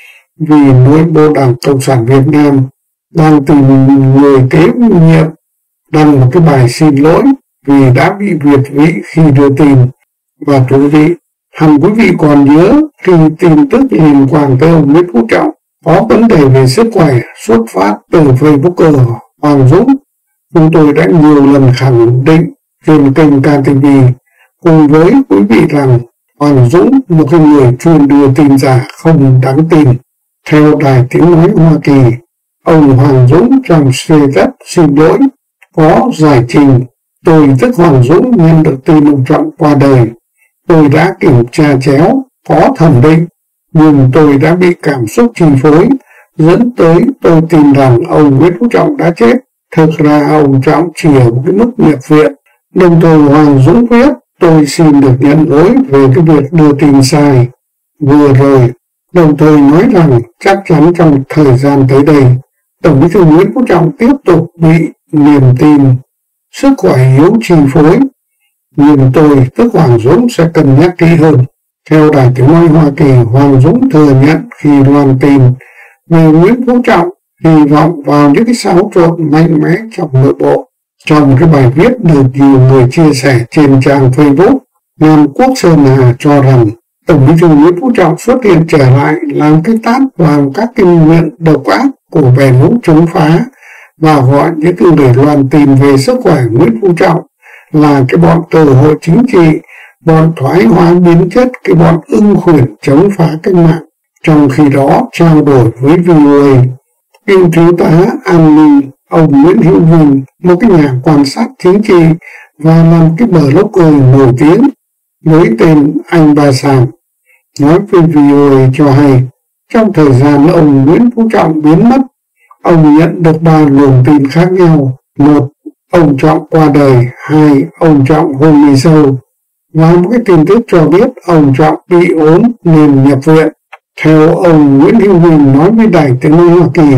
vì nội bộ Đảng Cộng sản Việt Nam đang tìm người kế nhiệm đăng một cái bài xin lỗi vì đã bị việt vị khi đưa tin. Và thú vị, hẳn quý vị còn nhớ khi tin tức liên quan tới ông Nguyễn Phú Trọng có vấn đề về sức khỏe xuất phát từ Facebooker Hoàng Dũng, chúng tôi đã nhiều lần khẳng định trên kênh ca tê vê cùng với quý vị rằng Hoàng Dũng một cái người chuyên đưa tin giả không đáng tin. Theo Đài Tiếng nói Hoa Kỳ, ông Hoàng Dũng trong status xin lỗi có giải trình: tôi tức Hoàng Dũng nhận được tin ông Trọng qua đời. Tôi đã kiểm tra chéo, có thẩm định, nhưng tôi đã bị cảm xúc chi phối, dẫn tới tôi tin rằng ông Nguyễn Phú Trọng đã chết. Thực ra ông Trọng chỉ ở một cái mức nhập viện. Đồng thời Hoàng Dũng viết: tôi xin được nhận lỗi về cái việc đưa tin sai vừa rồi, đồng thời nói rằng chắc chắn trong thời gian tới đây, Tổng Bí thư Nguyễn Phú Trọng tiếp tục bị niềm tin sức khỏe yếu chi phối, nhưng tôi, tức Hoàng Dũng, sẽ cân nhắc kỹ hơn. Theo Đài Tiếng nói Hoa Kỳ, Hoàng Dũng thừa nhận khi loan tin về Nguyễn Phú Trọng hy vọng vào những cái xáo trộn mạnh mẽ trong nội bộ. Trong cái bài viết được nhiều người chia sẻ trên trang Facebook, Nam Quốc Sơn Hà cho rằng Tổng Bí thư Nguyễn Phú Trọng xuất hiện trở lại làm cái tát vào các kinh nghiệm độc ác của bè lũ chống phá và gọi những cái người loan tin về sức khỏe Nguyễn Phú Trọng là cái bọn cơ hội chính trị, bọn thoái hóa biến chất, cái bọn ưng khuyển chống phá cách mạng. Trong khi đó, trao đổi với vê o a, cựu thiếu tá an ninh ông Nguyễn Hữu Vinh, một cái nhà quan sát chính trị và làm cái blogger nổi tiếng với tên Anh Ba Sàm, nói với vê o a cho hay trong thời gian ông Nguyễn Phú Trọng biến mất, ông nhận được ba luồng tin khác nhau: một, ông Trọng qua đời; hai, ông Trọng hôn mê sâu; và một cái tin tức cho biết ông Trọng bị ốm nên nhập viện. Theo ông Nguyễn Hữu Vinh nói với Đài Tiếng nói Hoa Kỳ,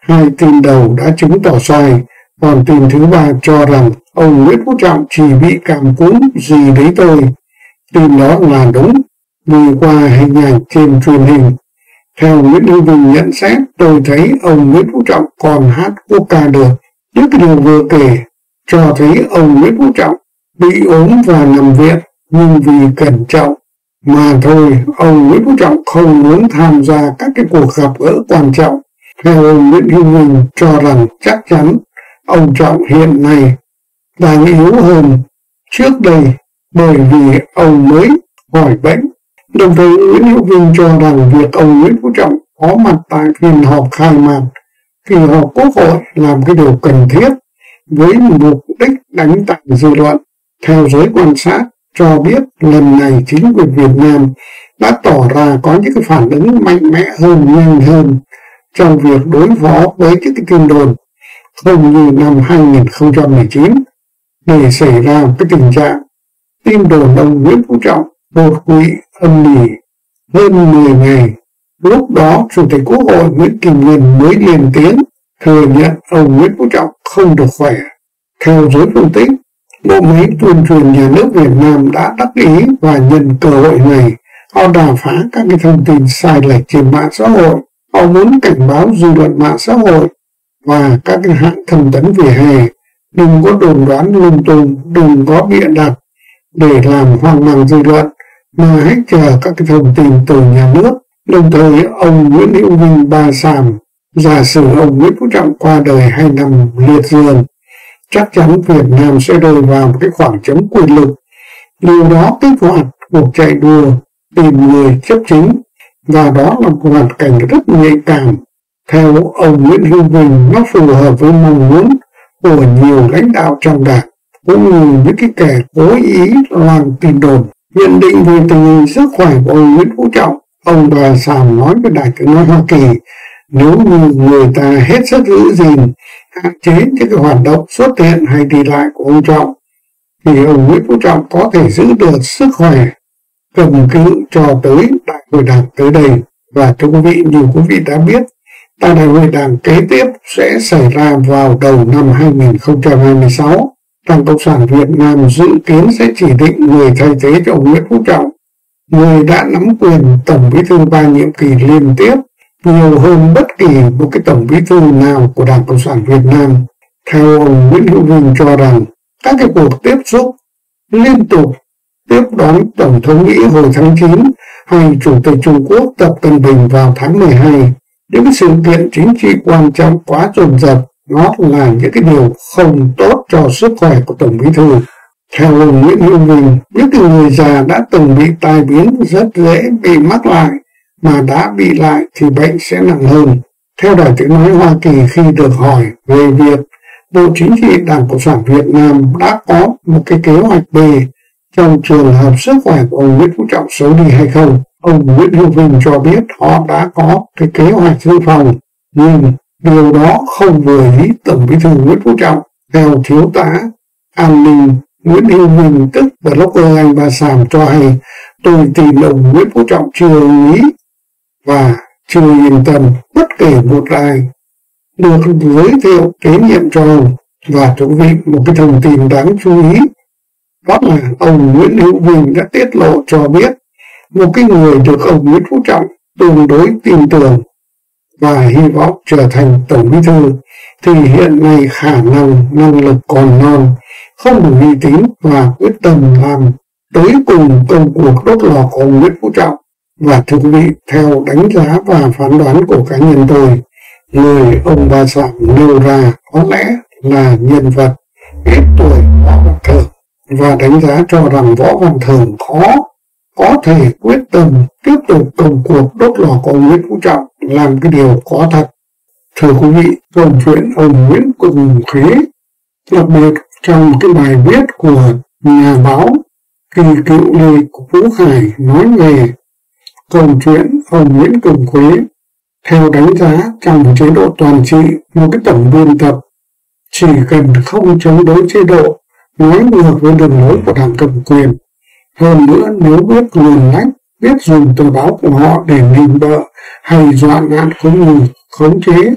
Hai tin đầu đã chứng tỏ sai, còn tin thứ ba cho rằng ông Nguyễn Phú Trọng chỉ bị cảm cúm gì đấy thôi. Tin đó là đúng, vì qua hình ảnh trên truyền hình. Theo Nguyễn Hữu Vinh nhận xét, tôi thấy ông Nguyễn Phú Trọng còn hát quốc ca được. Những cái điều vừa kể cho thấy ông Nguyễn Phú Trọng bị ốm và nằm viện, nhưng vì cẩn trọng mà thôi, ông Nguyễn Phú Trọng không muốn tham gia các cái cuộc gặp gỡ quan trọng. Theo ông Nguyễn Hữu Vinh cho rằng chắc chắn ông Trọng hiện nay đang yếu hơn trước đây bởi vì ông mới khỏi bệnh. Đồng thời Nguyễn Hữu Vinh cho rằng việc ông Nguyễn Phú Trọng có mặt tại phiên họp khai mạc kỳ họp Quốc hội làm cái điều cần thiết với mục đích đánh tản dư luận. Theo giới quan sát cho biết, lần này chính quyền Việt Nam đã tỏ ra có những cái phản ứng mạnh mẽ hơn, nhanh hơn trong việc đối phó với những cái tin đồn, không như năm hai nghìn không trăm mười chín để xảy ra cái tình trạng tin đồn ông Nguyễn Phú Trọng đột quỵ âm ỉ hơn mười ngày. Lúc đó Chủ tịch Quốc hội Nguyễn Kim Ngân mới lên tiếng thừa nhận ông Nguyễn Phú Trọng không được khỏe. Theo giới phân tích, bộ máy tuyên truyền nhà nước Việt Nam đã đắc ý và nhân cơ hội này, họ đà phá các cái thông tin sai lệch trên mạng xã hội. Họ muốn cảnh báo dư luận mạng xã hội và các cái hãng thông tấn vỉa hè đừng có đồn đoán lung tung, đừng có bịa đặt để làm hoang mang dư luận, mà hãy chờ các cái thông tin từ nhà nước. Đồng thời, ông Nguyễn Hữu Vinh ba sàm, giả sử ông Nguyễn Phú Trọng qua đời hay nằm liệt giường, chắc chắn Việt Nam sẽ rơi vào một cái khoảng trống quyền lực. Điều đó kích hoạt cuộc chạy đua tìm người chấp chính, và đó là một hoàn cảnh rất nhạy cảm. Theo ông Nguyễn Hữu Vinh, nó phù hợp với mong muốn của nhiều lãnh đạo trong đảng, cũng như những cái kẻ cố ý loan tin đồn. Nhận định về tình hình sức khỏe của ông Nguyễn Phú Trọng, ông bà Sàm nói với Đài Tiếng nói Hoa Kỳ, nếu như người ta hết sức giữ gìn, hạn chế những cái hoạt động xuất hiện hay đi lại của ông Trọng, thì ông Nguyễn Phú Trọng có thể giữ được sức khỏe cầm cự cho tới đại hội đảng tới đây. Và thưa quý vị, như quý vị đã biết, tại đại hội đảng kế tiếp sẽ xảy ra vào đầu năm hai nghìn không trăm hai mươi sáu. Đảng Cộng sản Việt Nam dự kiến sẽ chỉ định người thay thế cho ông Nguyễn Phú Trọng, người đã nắm quyền tổng bí thư ba nhiệm kỳ liên tiếp, nhiều hơn bất kỳ một cái tổng bí thư nào của Đảng Cộng sản Việt Nam. Theo ông Nguyễn Hữu Vinh cho rằng, các cái cuộc tiếp xúc liên tục tiếp đón Tổng thống Mỹ hồi tháng chín hay Chủ tịch Trung Quốc Tập Cận Bình vào tháng mười hai, những cái sự kiện chính trị quan trọng quá dồn dập, nó là những cái điều không tốt cho sức khỏe của Tổng bí thư. Theo ông Nguyễn Hữu Vinh, những cái người già đã từng bị tai biến rất dễ bị mắc lại, mà đã bị lại thì bệnh sẽ nặng hơn. Theo Đài Tiếng nói Hoa Kỳ, khi được hỏi về việc Bộ Chính trị Đảng Cộng sản Việt Nam đã có một cái kế hoạch B trong trường hợp sức khỏe của ông Nguyễn Phú Trọng xấu đi hay không, ông Nguyễn Hữu Vinh cho biết họ đã có cái kế hoạch dự phòng, nhưng điều đó không vừa ý Tổng bí thư Nguyễn Phú Trọng. Theo thiếu tá an ninh Nguyễn Hữu Vinh, tức blogger Anh Ba Sàm cho hay, tôi tin ông Nguyễn Phú Trọng chưa ý và chưa yên tâm bất kể một ai được giới thiệu kế nhiệm cho ông. Và thưa quý vị, một cái thông tin đáng chú ý đó là ông Nguyễn Hữu Vinh đã tiết lộ cho biết một cái người được ông Nguyễn Phú Trọng tương đối tin tưởng và hy vọng trở thành tổng bí thư thì hiện nay khả năng năng lực còn non, không đủ uy tín và quyết tâm làm tới cùng công cuộc đốt lò của ông Nguyễn Phú Trọng. Và thưa quý vị, theo đánh giá và phán đoán của cá nhân tôi, người ông Ba Sàm nêu ra có lẽ là nhân vật ít tuổi Võ Văn Thưởng, và đánh giá cho rằng Võ Văn Thưởng khó có thể quyết tâm tiếp tục công cuộc đốt lò của ông Nguyễn Phú Trọng làm cái điều có thật. Thưa quý vị, câu chuyện ông Nguyễn Cùng Khế, đặc biệt trong cái bài viết của nhà báo Kỳ Cựu Lê Phú Khải nói về câu chuyện ông Nguyễn Cùng Khế. Theo đánh giá, trong một chế độ toàn trị, một cái tổng biên tập chỉ cần không chống đối chế độ, nói ngược với đường lối của đảng cầm quyền, hơn nữa nếu biết luồn lách, biết dùng tờ báo của họ để nịnh bợ hay dọa nạt cũng như khống chế,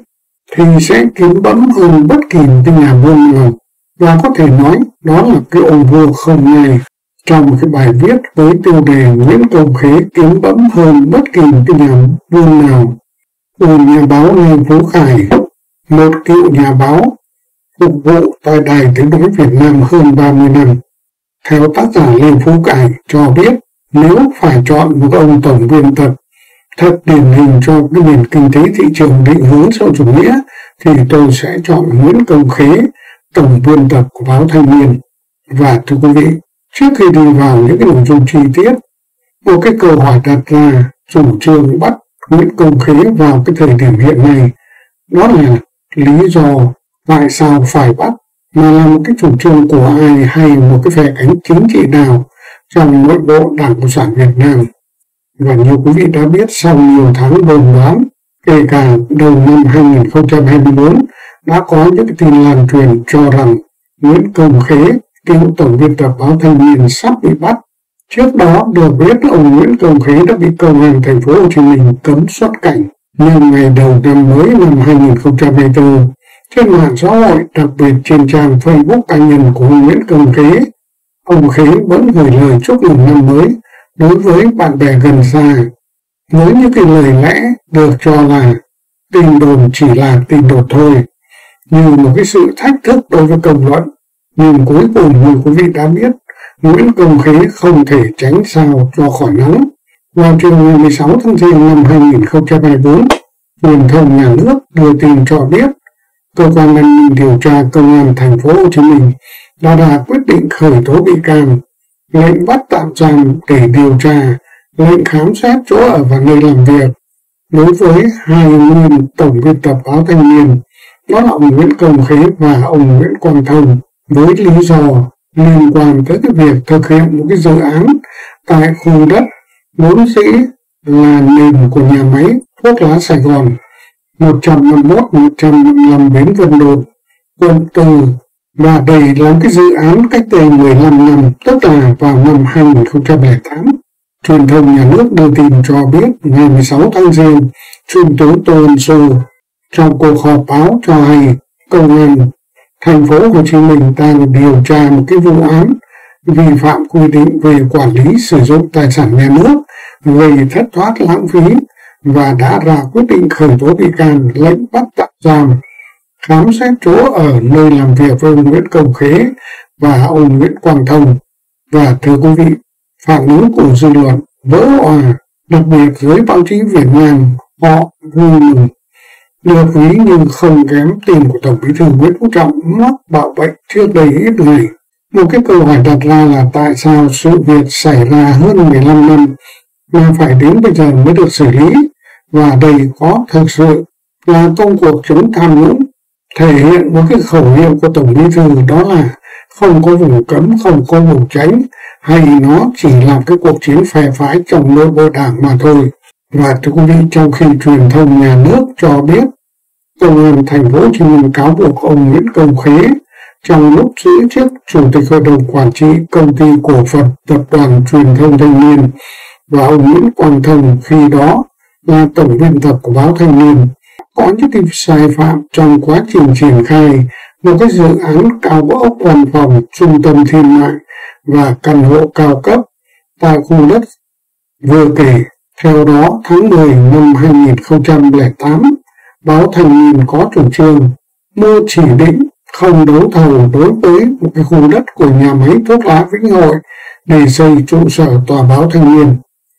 thì sẽ kiếm bẫm hơn bất kỳ một cái nhà vua nào, và có thể nói đó là cái ông vua không này. Trong một cái bài viết với tiêu đề Nguyễn Công Khế kiếm bẫm hơn bất kỳ một cái nhà vua nào của nhà báo Lê Phú Khải, một cựu nhà báo phục vụ tại Đài Tiếng nói Việt Nam hơn ba mươi năm. Theo tác giả Lê Phú Khải cho biết, nếu phải chọn một ông tổng biên tập thật điển hình cho cái nền kinh tế thị trường định hướng xã hội chủ nghĩa, thì tôi sẽ chọn Nguyễn Công Khế, tổng biên tập của báo Thanh Niên. Và thưa quý vị, trước khi đi vào những cái nội dung chi tiết, một cái câu hỏi đặt ra chủ trương bắt Nguyễn Công Khế vào cái thời điểm hiện nay, đó là lý do tại sao phải bắt, mà là một cái chủ trương của ai hay một cái phe cánh chính trị nào trong nội bộ Đảng Cộng sản Việt Nam. Và như quý vị đã biết, sau nhiều tháng đồn đoán, kể cả đầu năm hai nghìn không trăm hai mươi tư đã có những cái tin lan truyền cho rằng Nguyễn Công Khế, cựu tổng biên tập báo Thanh Niên, sắp bị bắt. Trước đó được biết ông Nguyễn Công Khế đã bị công an thành phố Hồ Chí Minh cấm xuất cảnh. Nhưng ngày đầu năm mới năm hai nghìn không trăm hai mươi tư, trên mạng xã hội, đặc biệt trên trang Facebook cá nhân của ông Nguyễn Công Khế, ông Khế vẫn gửi lời chúc mừng năm mới đối với bạn bè gần xa, với những cái lời lẽ được cho là tin đồn chỉ là tin đồn thôi, như một cái sự thách thức đối với công luận. Nhưng cuối cùng như quý vị đã biết, Nguyễn Công Khế không thể tránh sao cho khỏi nắng. Vào chiều ngày mười sáu tháng Giêng năm hai nghìn không trăm hai mươi tư, truyền thông nhà nước đưa tin cho biết cơ quan an ninh điều tra công an thành phố Hồ Chí Minh đã ra quyết định khởi tố bị can, lệnh bắt tạm giam để điều tra, lệnh khám xét chỗ ở và nơi làm việc đối với hai nguyên tổng biên tập báo Thanh Niên, đó là ông Nguyễn Công Khế và ông Nguyễn Quang Thông, với lý do liên quan tới cái việc thực hiện một cái dự án tại khu đất vốn dĩ là nền của nhà máy thuốc lá Sài Gòn một trăm năm mươi mốt một trăm năm mươi lăm Bến Vân Đồn, quận Từ, và đây là cái dự án cách đây mười lăm năm, tức là vào năm hai nghìn không trăm lẻ tám. Truyền thông nhà nước đưa tin cho biết ngày mười sáu tháng Giêng, Trung tướng Tô Ân Sô trong cuộc họp báo cho hay công an thành phố Hồ Chí Minh đang điều tra một cái vụ án vi phạm quy định về quản lý sử dụng tài sản nhà nước, gây thất thoát lãng phí, và đã ra quyết định khởi tố bị can, lệnh bắt tạm giam, khám xét chỗ ở nơi làm việc với ông Nguyễn Công Khế và ông Nguyễn Quang Thông. Và thưa quý vị, phản ứng của dư luận vỡ òa, đặc biệt giới báo chí Việt Nam, họ vui mừng. Được ví nhưng không kém tin của Tổng Bí thư Nguyễn Phú Trọng mắc bạo bệnh trước đây ít ngày. Một cái câu hỏi đặt ra là tại sao sự việc xảy ra hơn mười lăm năm mà phải đến bây giờ mới được xử lý, và đây có thực sự là công cuộc chống tham nhũng, thể hiện một cái khẩu hiệu của Tổng Bí thư, đó là không có vùng cấm, không có vùng tránh, hay nó chỉ là cái cuộc chiến phe phái trong nội bộ đảng mà thôi. Và thưa quý vị, trong khi truyền thông nhà nước cho biết công an thành phố Hồ Chí Minh cáo buộc ông Nguyễn Công Khế trong lúc giữ chức chủ tịch hội đồng quản trị công ty cổ phần tập đoàn truyền thông Thanh Niên, và ông Nguyễn Quang Thông khi đó là tổng biên tập của báo Thanh Niên có những cái sai phạm trong quá trình triển khai một cái dự án cao ốc văn phòng, trung tâm thương mại và căn hộ cao cấp tại khu đất vừa kể. Theo đó, tháng mười năm hai nghìn không trăm lẻ tám, báo Thanh Niên có chủ trương mua chỉ định không đấu thầu đối với một cái khu đất của nhà máy thuốc lá Vĩnh Hội để xây trụ sở tòa báo Thanh Niên.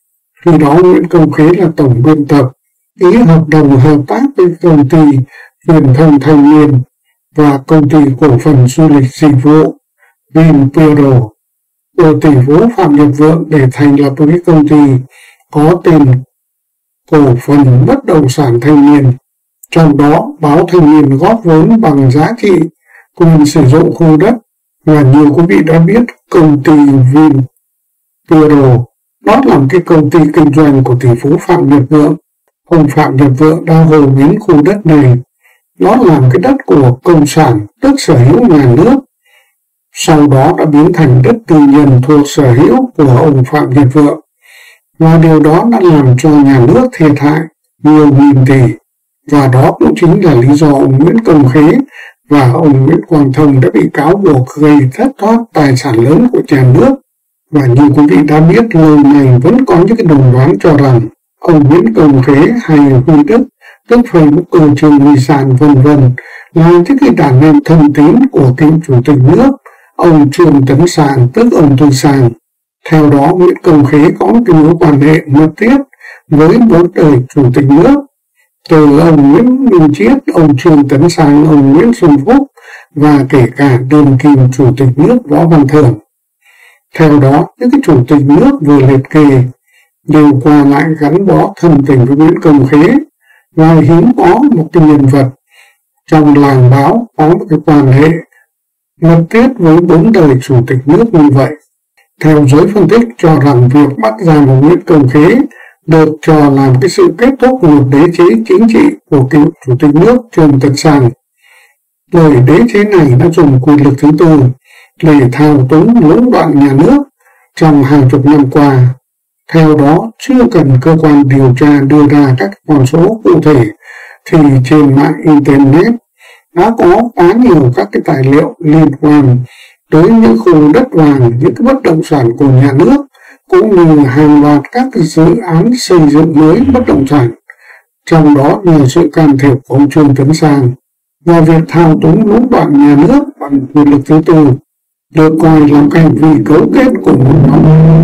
Khi đó Nguyễn Công Khế là tổng biên tập, ký hợp đồng hợp tác với công ty truyền thông Thanh Niên và công ty cổ phần du lịch dịch vụ Vinpearl của tỷ phú Phạm Nhật Vượng để thành lập một cái công ty có tên cổ phần bất động sản Thanh Niên. Trong đó, báo Thanh Niên góp vốn bằng giá trị quyền sử dụng khu đất, và như quý vị đã biết, công ty Vinpearl đó là một cái công ty kinh doanh của tỷ phú Phạm Nhật Vượng. Ông Phạm Nhật Vượng đã hồ biến khu đất này, nó làm cái đất của công sản, tức sở hữu nhà nước. Sau đó đã biến thành đất tư nhân thuộc sở hữu của ông Phạm Nhật Vượng, và điều đó đã làm cho nhà nước thiệt hại nhiều nghìn tỷ. Và đó cũng chính là lý do ông Nguyễn Công Khế và ông Nguyễn Quang Thông đã bị cáo buộc gây thất thoát tài sản lớn của nhà nước. Và như quý vị đã biết, lâu nay vẫn có những cái đồn đoán cho rằng ông Nguyễn Công Khế hay Huy Đức, tức Facebook Trương Huy Sản vân vân là những cái đàn em thân tín của cựu chủ tịch nước ông Trương Tấn Sang, tức ông Tư Sang. Theo đó, Nguyễn Công Khế có một cái mối quan hệ mật thiết với bốn đời chủ tịch nước, từ ông Nguyễn Minh Chiết, ông Trương Tấn Sang, ông Nguyễn Xuân Phúc và kể cả đương kim chủ tịch nước Võ Văn Thưởng. Theo đó, những cái chủ tịch nước vừa liệt kê đều qua lại gắn bó thân tình với Nguyễn Công Khế, và hiếm có một cái nhân vật trong làng báo có một cái quan hệ mật thiết với bốn đời chủ tịch nước như vậy. Theo giới phân tích cho rằng việc bắt giam của Nguyễn Công Khế được cho làm cái sự kết thúc một đế chế chính trị của cựu chủ tịch nước Trương Tấn Sang. Bởi đế chế này đã dùng quyền lực thứ tư để thao túng lũng đoạn nhà nước trong hàng chục năm qua. Theo đó, chưa cần cơ quan điều tra đưa ra các con số cụ thể, thì trên mạng Internet đã có quá nhiều các cái tài liệu liên quan tới những khu đất vàng, những cái bất động sản của nhà nước, cũng như hàng loạt các cái dự án xây dựng mới bất động sản, trong đó nhờ sự can thiệp của ông Trương Tấn Sang. Và việc thao túng lũng đoạn nhà nước bằng quyền lực thứ tư được coi là cái hành vi cấu kết của một nhóm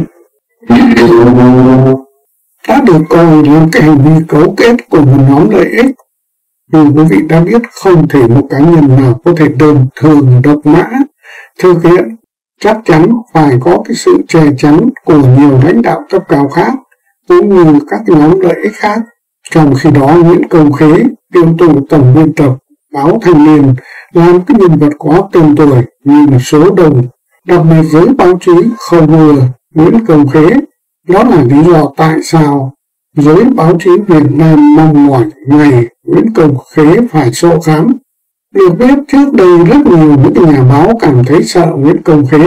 đã được coi là cái hành vi cấu kết của một nhóm lợi ích. Như quý vị đã biết, không thể một cá nhân nào có thể đơn thường độc mã thực hiện, chắc chắn phải có cái sự che chắn của nhiều lãnh đạo cấp cao khác, cũng như các nhóm lợi ích khác. Trong khi đó, Nguyễn Công Khế, tiêu tụ tổng biên tập báo Thanh Niên, làm cái nhân vật có tên tuổi nhưng số đông, đặc biệt giới báo chí không ưa Nguyễn Công Khế. Đó là lý do tại sao giới báo chí Việt Nam mong mỏi ngày Nguyễn Công Khế phải sổ khám. Được biết, trước đây rất nhiều những nhà báo cảm thấy sợ Nguyễn Công Khế,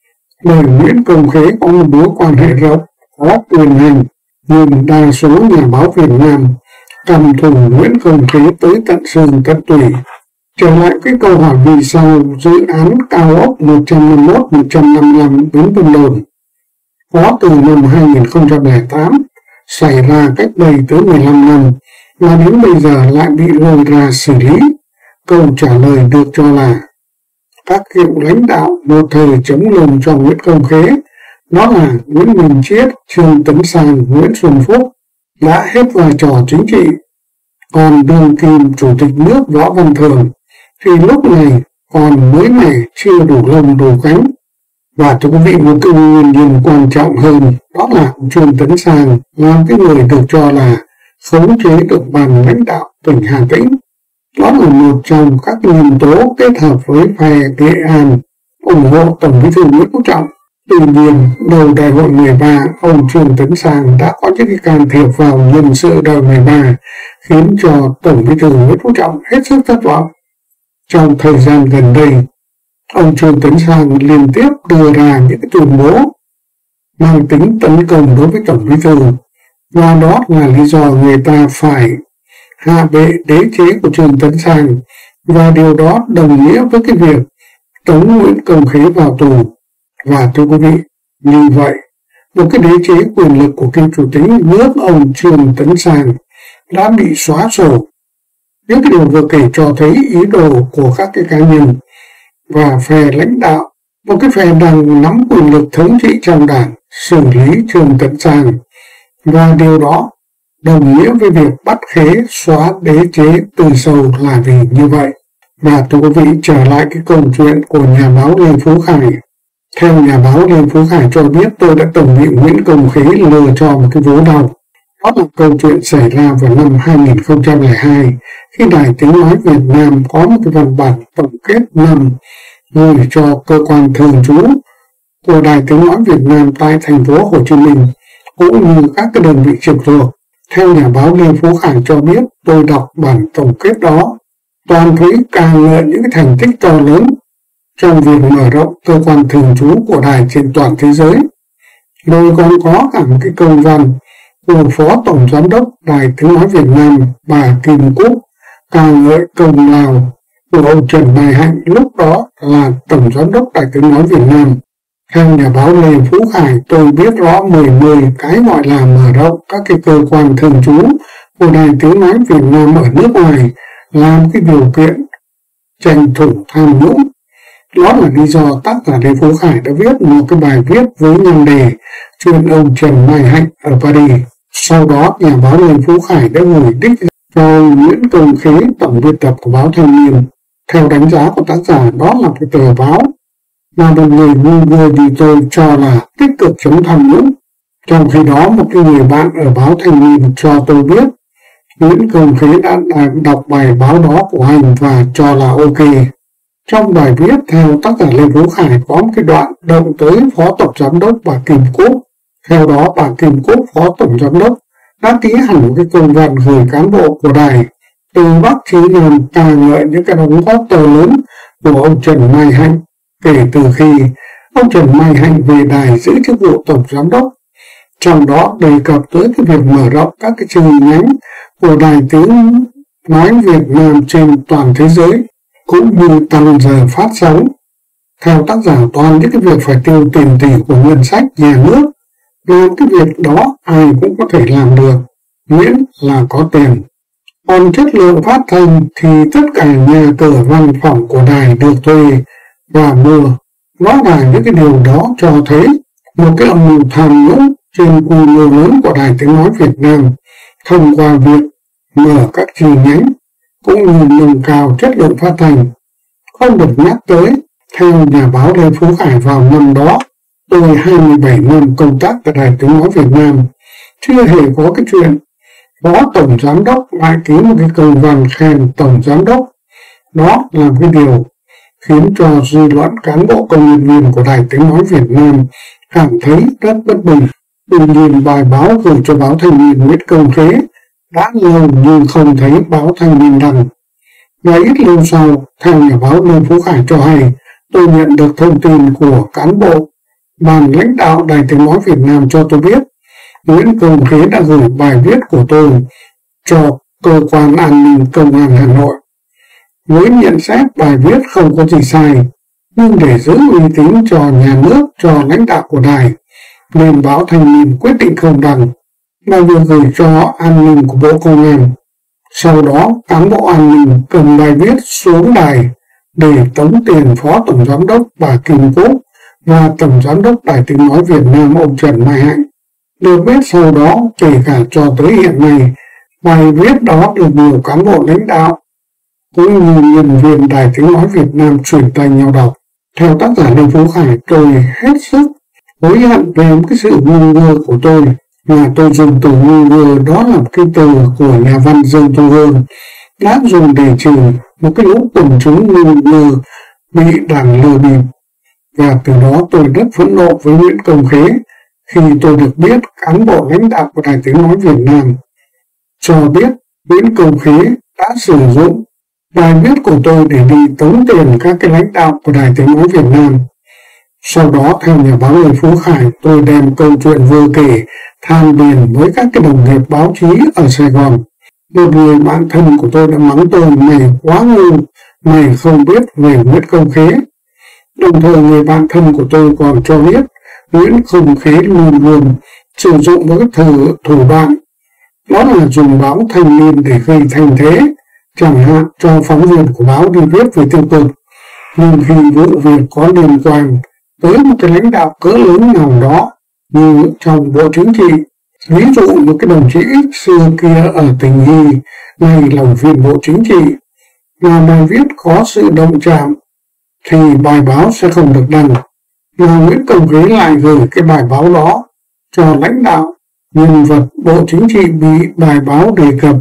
bởi Nguyễn Công Khế có một mối quan hệ rộng, có quyền hành, nhưng đa số nhà báo Việt Nam cầm thù Nguyễn Công Khế tới tận xương tận tủy. Trở lại cái câu hỏi vì sao dự án cao ốc một trăm năm mươi mốt một trăm năm mươi lăm Bến Vân Đồn có từ năm hai nghìn không trăm lẻ tám xảy ra cách đây tới mười lăm năm và đến bây giờ lại bị lôi ra xử lý. Câu trả lời được cho là các cựu lãnh đạo một thời chống lưng cho Nguyễn Công Khế, đó là Nguyễn Minh Chiết, Trương Tấn Sang, Nguyễn Xuân Phúc, đã hết vai trò chính trị. Còn đương kim chủ tịch nước Võ Văn Thưởng thì lúc này còn mới mẻ, chưa đủ lông đủ cánh. Và thưa quý vị, một cái nguyên nhân quan trọng hơn, đó là Trương Tấn Sang là cái người được cho là khống chế được ban lãnh đạo tỉnh Hà Tĩnh. Đó là một trong các nhân tố kết hợp với phe Nghệ An ủng hộ Tổng Bí thư Nguyễn Phú Trọng. Tuy nhiên, đầu đại hội mười ba, ông Trương Tấn Sang đã có những cái can thiệp vào nhân sự đại hội mười ba, khiến cho Tổng Bí thư Nguyễn Phú Trọng hết sức thất vọng. Trong thời gian gần đây, ông Trương Tấn Sang liên tiếp đưa ra những cái tuyên bố mang tính tấn công đối với Tổng Bí thư, và đó là lý do người ta phải hạ bệ đế chế của Trương Tấn Sang, và điều đó đồng nghĩa với cái việc tống Nguyễn Công Khế vào tù. Và thưa quý vị, như vậy, một cái đế chế quyền lực của cựu chủ tịch nước ông Trương Tấn Sang đã bị xóa sổ. Những cái điều vừa kể cho thấy ý đồ của các cái cá nhân và phe lãnh đạo, một cái phe đang nắm quyền lực thống trị trong đảng, xử lý Trương Tấn Sang, và điều đó đồng nghĩa với việc bắt Khế xóa đế chế từ sâu là vì như vậy. Và thưa quý vị, trở lại cái câu chuyện của nhà báo Lê Phú Khải. Theo nhà báo Lê Phú Khải cho biết, tôi đã từng bị Nguyễn Công Khế lừa cho một cái vố đau. Đó là câu chuyện xảy ra vào năm hai nghìn không trăm lẻ hai, khi Đài Tiếng Nói Việt Nam có một cái văn bản tổng kết năm gửi cho cơ quan thường trú của Đài Tiếng Nói Việt Nam tại thành phố Hồ Chí Minh, cũng như các cái đơn vị trực thuộc. Theo nhà báo Lê Phú Khải cho biết, tôi đọc bản tổng kết đó, toàn thấy ca ngợi những cái thành tích to lớn trong việc mở rộng cơ quan thường trú của đài trên toàn thế giới. Rồi còn có cả một cái công văn Từ Phó Tổng Giám đốc Đài Tiếng Nói Việt Nam bà Kim Cúc ca ngợi công lao của ông Trần Mai Hạnh, lúc đó là Tổng Giám đốc Đài Tiếng Nói Việt Nam. Theo nhà báo Lê Phú Khải, tôi biết rõ mười mười cái gọi là mở rộng các cái cơ quan thường trú của Đài Tiếng Nói Việt Nam ở nước ngoài làm cái điều kiện tranh thủ tham nhũng. Đó là lý do tác giả Lê Phú Khải đã viết một cái bài viết với nhan đề chuyện ông Trần Mai Hạnh ở Paris. Sau đó, nhà báo Lê Phú Khải đã gửi đích cho Nguyễn Công Khế, tổng biên tập của báo Thanh Niên. Theo đánh giá của tác giả, đó là cái tờ báo mà một người ngu ngơ như tôi cho là tích cực chống tham nhũng. Trong khi đó, một cái người bạn ở báo Thanh Niên cho tôi biết Nguyễn Công Khế đã đọc bài báo đó của anh và cho là ok. Trong bài viết, theo tác giả Lê Phú Khải, có một cái đoạn động tới Phó Tổng Giám đốc bà Kim Cúc. Theo đó, bà Kim Cúc, Phó Tổng Giám đốc, đã ký hẳn một cái công văn gửi cán bộ của đài từ Bắc chí Nam ca ngợi những cái đóng góp to lớn của ông Trần Mai Hạnh kể từ khi ông Trần Mai Hạnh về đài giữ chức vụ Tổng Giám đốc. Trong đó đề cập tới cái việc mở rộng các cái chi nhánh của Đài Tiếng Nói Việt Nam trên toàn thế giới, cũng như tăng giờ phát sóng. Theo tác giả, toàn những cái việc phải tiêu tiền tỷ của ngân sách nhà nước, làm cái việc đó ai cũng có thể làm được, miễn là có tiền. Còn chất lượng phát thanh thì tất cả nhà cửa văn phòng của đài được thuê và mua. Đó là những cái điều đó cho thấy một cái âm mưu tham nhũng trên quy mô lớn của Đài Tiếng Nói Việt Nam thông qua việc mở các chi nhánh cũng như nâng cao chất lượng phát thanh. Không được nhắc tới, theo nhà báo Lê Phú Khải, vào năm đó, tôi hai mươi bảy năm công tác tại Đài Tiếng Nói Việt Nam, chưa hề có cái chuyện Phó Tổng Giám đốc lại ký một cái công văn khen Tổng Giám đốc. Đó là cái điều khiến cho dư luận cán bộ công nhân viên của Đài Tiếng Nói Việt Nam cảm thấy rất bất bình. Tuy nhiên, bài báo gửi cho báo Thanh Niên Nguyễn Công Khế đã lâu nhưng không thấy báo Thanh Niên đăng. Và ít lâu sau, theo nhà báo Lê Phú Khải cho hay, tôi nhận được thông tin của cán bộ ban lãnh đạo Đài Tiếng Nói Việt Nam cho tôi biết Nguyễn Công Khế đã gửi bài viết của tôi cho Cơ quan An ninh Công an Hà Nội. Với nhận xét bài viết không có gì sai, nhưng để giữ uy tín cho nhà nước, cho lãnh đạo của đài, nên báo Thanh Niên quyết định không đăng, mà việc gửi cho an ninh của Bộ Công an. Sau đó, cán bộ an ninh cầm bài viết xuống đài để tống tiền Phó Tổng Giám đốc bà Kim Cúc và Tổng Giám đốc Đài Tiếng Nói Việt Nam ông Trần Mai Hạnh. Được biết sau đó, kể cả cho tới hiện nay, bài viết đó được nhiều cán bộ lãnh đạo cũng như nhân viên Đài Tiếng Nói Việt Nam truyền tay nhau đọc. Theo tác giả Lê Phú Khải, tôi hết sức hối hận về cái sự ngu ngơ của tôi, mà tôi dùng từ ngu ngơ đó là một cái từ của nhà văn Dương Thu Hương đã dùng để trừ một cái lũ quần chúng ngu ngơ bị đảng lừa bịp. Và từ đó tôi rất phẫn nộ với Nguyễn Công Khế khi tôi được biết cán bộ lãnh đạo của Đài Tiếng Nói Việt Nam cho biết Nguyễn Công Khế đã sử dụng bài viết của tôi để đi tống tiền các cái lãnh đạo của Đài Tiếng Nói Việt Nam. Sau đó, theo nhà báo Lê Phú Khải, tôi đem câu chuyện vừa kể than điền với các cái đồng nghiệp báo chí ở Sài Gòn. Một người bạn thân của tôi đã mắng tôi: mày quá ngu, mày không biết về Nguyễn Công Khế. Đồng thời, người bạn thân của tôi còn cho biết Nguyễn Công Khế luôn luôn sử dụng một cái thử thủ đoạn, đó là dùng báo Thanh Niên để gây thành thế, chẳng hạn cho phóng viên của báo đi viết về tiêu cực. Nhưng khi vụ việc có liên quan tới một cái lãnh đạo cỡ lớn nào đó như trong Bộ Chính trị, ví dụ một cái đồng chí xưa kia ở tỉnh Hy, nay là ủy viên Bộ Chính trị, mà bài viết có sự động chạm thì bài báo sẽ không được đăng. Mà Nguyễn Công Khế lại gửi cái bài báo đó cho lãnh đạo nhân vật Bộ Chính trị bị bài báo đề cập,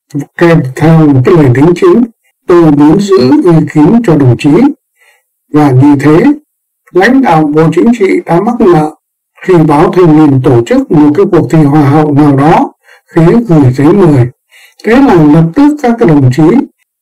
kèm theo một cái lời đính chính: tôi muốn giữ uy tín cho đồng chí. Và như thế, lãnh đạo Bộ Chính trị đã mắc nợ khi báo Thanh Niên tổ chức một cái cuộc thi hoa hậu nào đó, Khế gửi giấy mời. Thế là lập tức các cái đồng chí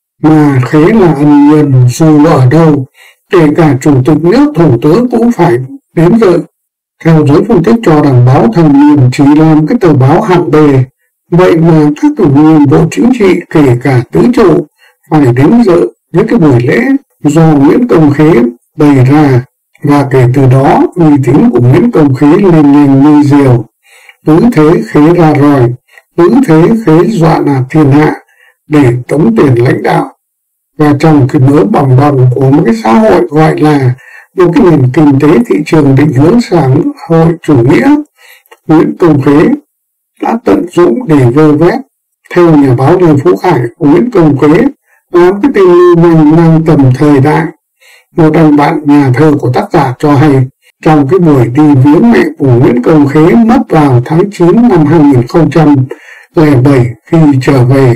mà Khế là ân nhân dù ở đâu, kể cả chủ tịch nước, thủ tướng cũng phải đến dự. Theo giới phân tích cho rằng báo Thanh Niên chỉ làm cái tờ báo hạng bề, vậy mà các ủy viên Bộ Chính trị kể cả tứ trụ phải đến dự những cái buổi lễ do Nguyễn Công Khế bày ra, và kể từ đó uy tín của Nguyễn Công Khế lên nhanh như diều. Cứ thế Khế ra roi, cứ thế Khế dọa nạt thiên hạ để tống tiền lãnh đạo. Và trong cái mớ bòng bòng của một cái xã hội gọi là một cái nền kinh tế thị trường định hướng xã hội chủ nghĩa, Nguyễn Công Khế đã tận dụng để vơ vét. Theo nhà báo Lê Phú Khải, Nguyễn Công Khế làm cái tên lưu manh mang tầm thời đại. Một anh bạn nhà thơ của tác giả cho hay, trong cái buổi đi viếng mẹ của Nguyễn Công Khế mất vào tháng chín năm hai nghìn không trăm lẻ bảy khi trở về,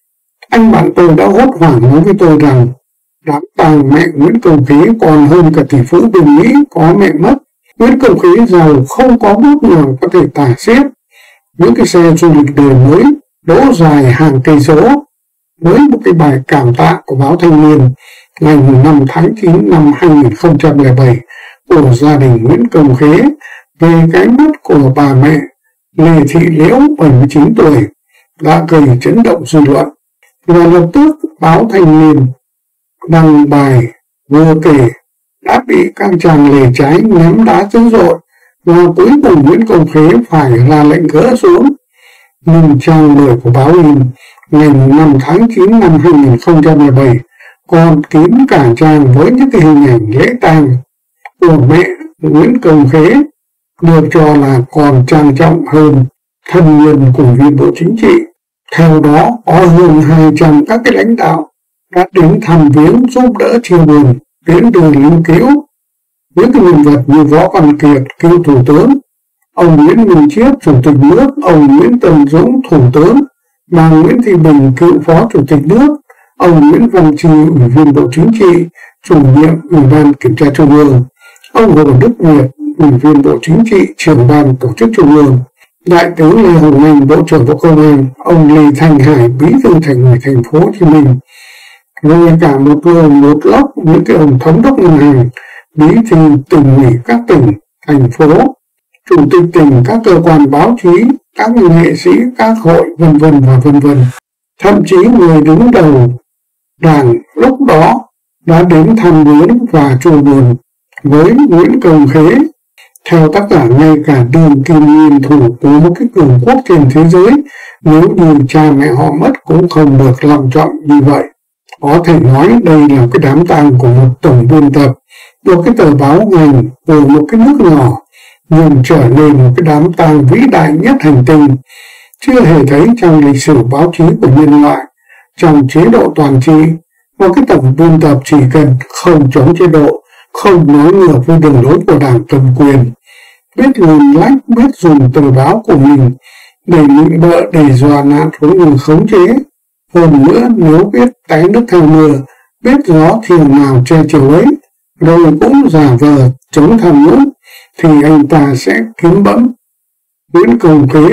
anh bạn tôi đã hốt hoảng nói với tôi rằng đám tang mẹ Nguyễn Công Khế còn hơn cả tỷ phú bên Mỹ có mẹ mất. Nguyễn Công Khế giàu không có bút nào có thể tả xiết. Những cái xe du lịch đời mới đỗ dài hàng cây số. Với một cái bài cảm tạ của báo Thanh Niên ngày năm tháng chín năm hai nghìn không trăm lẻ bảy của gia đình Nguyễn Công Khế về cái mất của bà mẹ Lê Thị Liễu bảy mươi chín tuổi đã gây chấn động dư luận, và lập tức báo Thanh Niên đăng bài vừa kể đã bị các chàng lề trái ném đá dữ dội, và cuối cùng Nguyễn Công Khế phải ra lệnh gỡ xuống. Nhưng trang mười của báo in ngày năm tháng chín năm hai nghìn không trăm lẻ bảy còn kín cả trang với những cái hình ảnh lễ tang của mẹ Nguyễn Công Khế, được cho là còn trang trọng hơn thân nhân cùng viên Bộ Chính trị. Theo đó có hơn hai trăm các cái lãnh đạo đã đến thăm viếng giúp đỡ chia buồn, đến đưa linh cữu. Những cái nhân vật như Võ Văn Kiệt, cựu thủ tướng, ông Nguyễn Minh Chiết, chủ tịch nước, ông Nguyễn Tân Dũng, thủ tướng, bà Nguyễn Thị Bình, cựu phó chủ tịch nước, ông Nguyễn Văn Chi, ủy viên Bộ Chính trị, chủ nhiệm Ủy ban Kiểm tra Trung ương, ông Hồ Đức Việt, ủy viên Bộ Chính trị, trưởng ban tổ chức Trung ương, Đại tướng Lê Hồng Anh, Bộ trưởng Bộ Công an, ông Lê Thanh Hải, bí thư Thành ủy Thành phố Hồ Chí Minh, rồi cả một người một lốc những cái ông thống đốc ngân hàng, bí thư tỉnh ủy các tỉnh, thành phố, chủ tịch tỉnh, các cơ quan báo chí, các nghệ sĩ, các hội, vân vân và vân vân. Thậm chí người đứng đầu đảng lúc đó đã đến thăm viếng và chung buồn với Nguyễn Công Khế. Theo tác giả, ngay cả đường kim nguyên thủ của một cái cường quốc trên thế giới, nếu như cha mẹ họ mất cũng không được long trọng như vậy. Có thể nói đây là cái đám tang của một tổng biên tập, một cái tờ báo ngành của một cái nước nhỏ, nhưng trở nên một cái đám tang vĩ đại nhất hành tinh, chưa hề thấy trong lịch sử báo chí của nhân loại. Trong chế độ toàn trị, một cái tổng biên tập chỉ cần không chống chế độ, không nói ngược với đường lối của đảng cầm quyền, biết luồn lách, biết dùng tờ báo của mình để nịnh bợ, để dọa nạt với người khống chế. Hơn nữa, nếu biết té nước theo mưa, biết gió thiều nào che chiều ấy, rồi cũng giả vờ chống tham nhũng, thì anh ta sẽ kiếm bẫm. Nguyễn Công Khế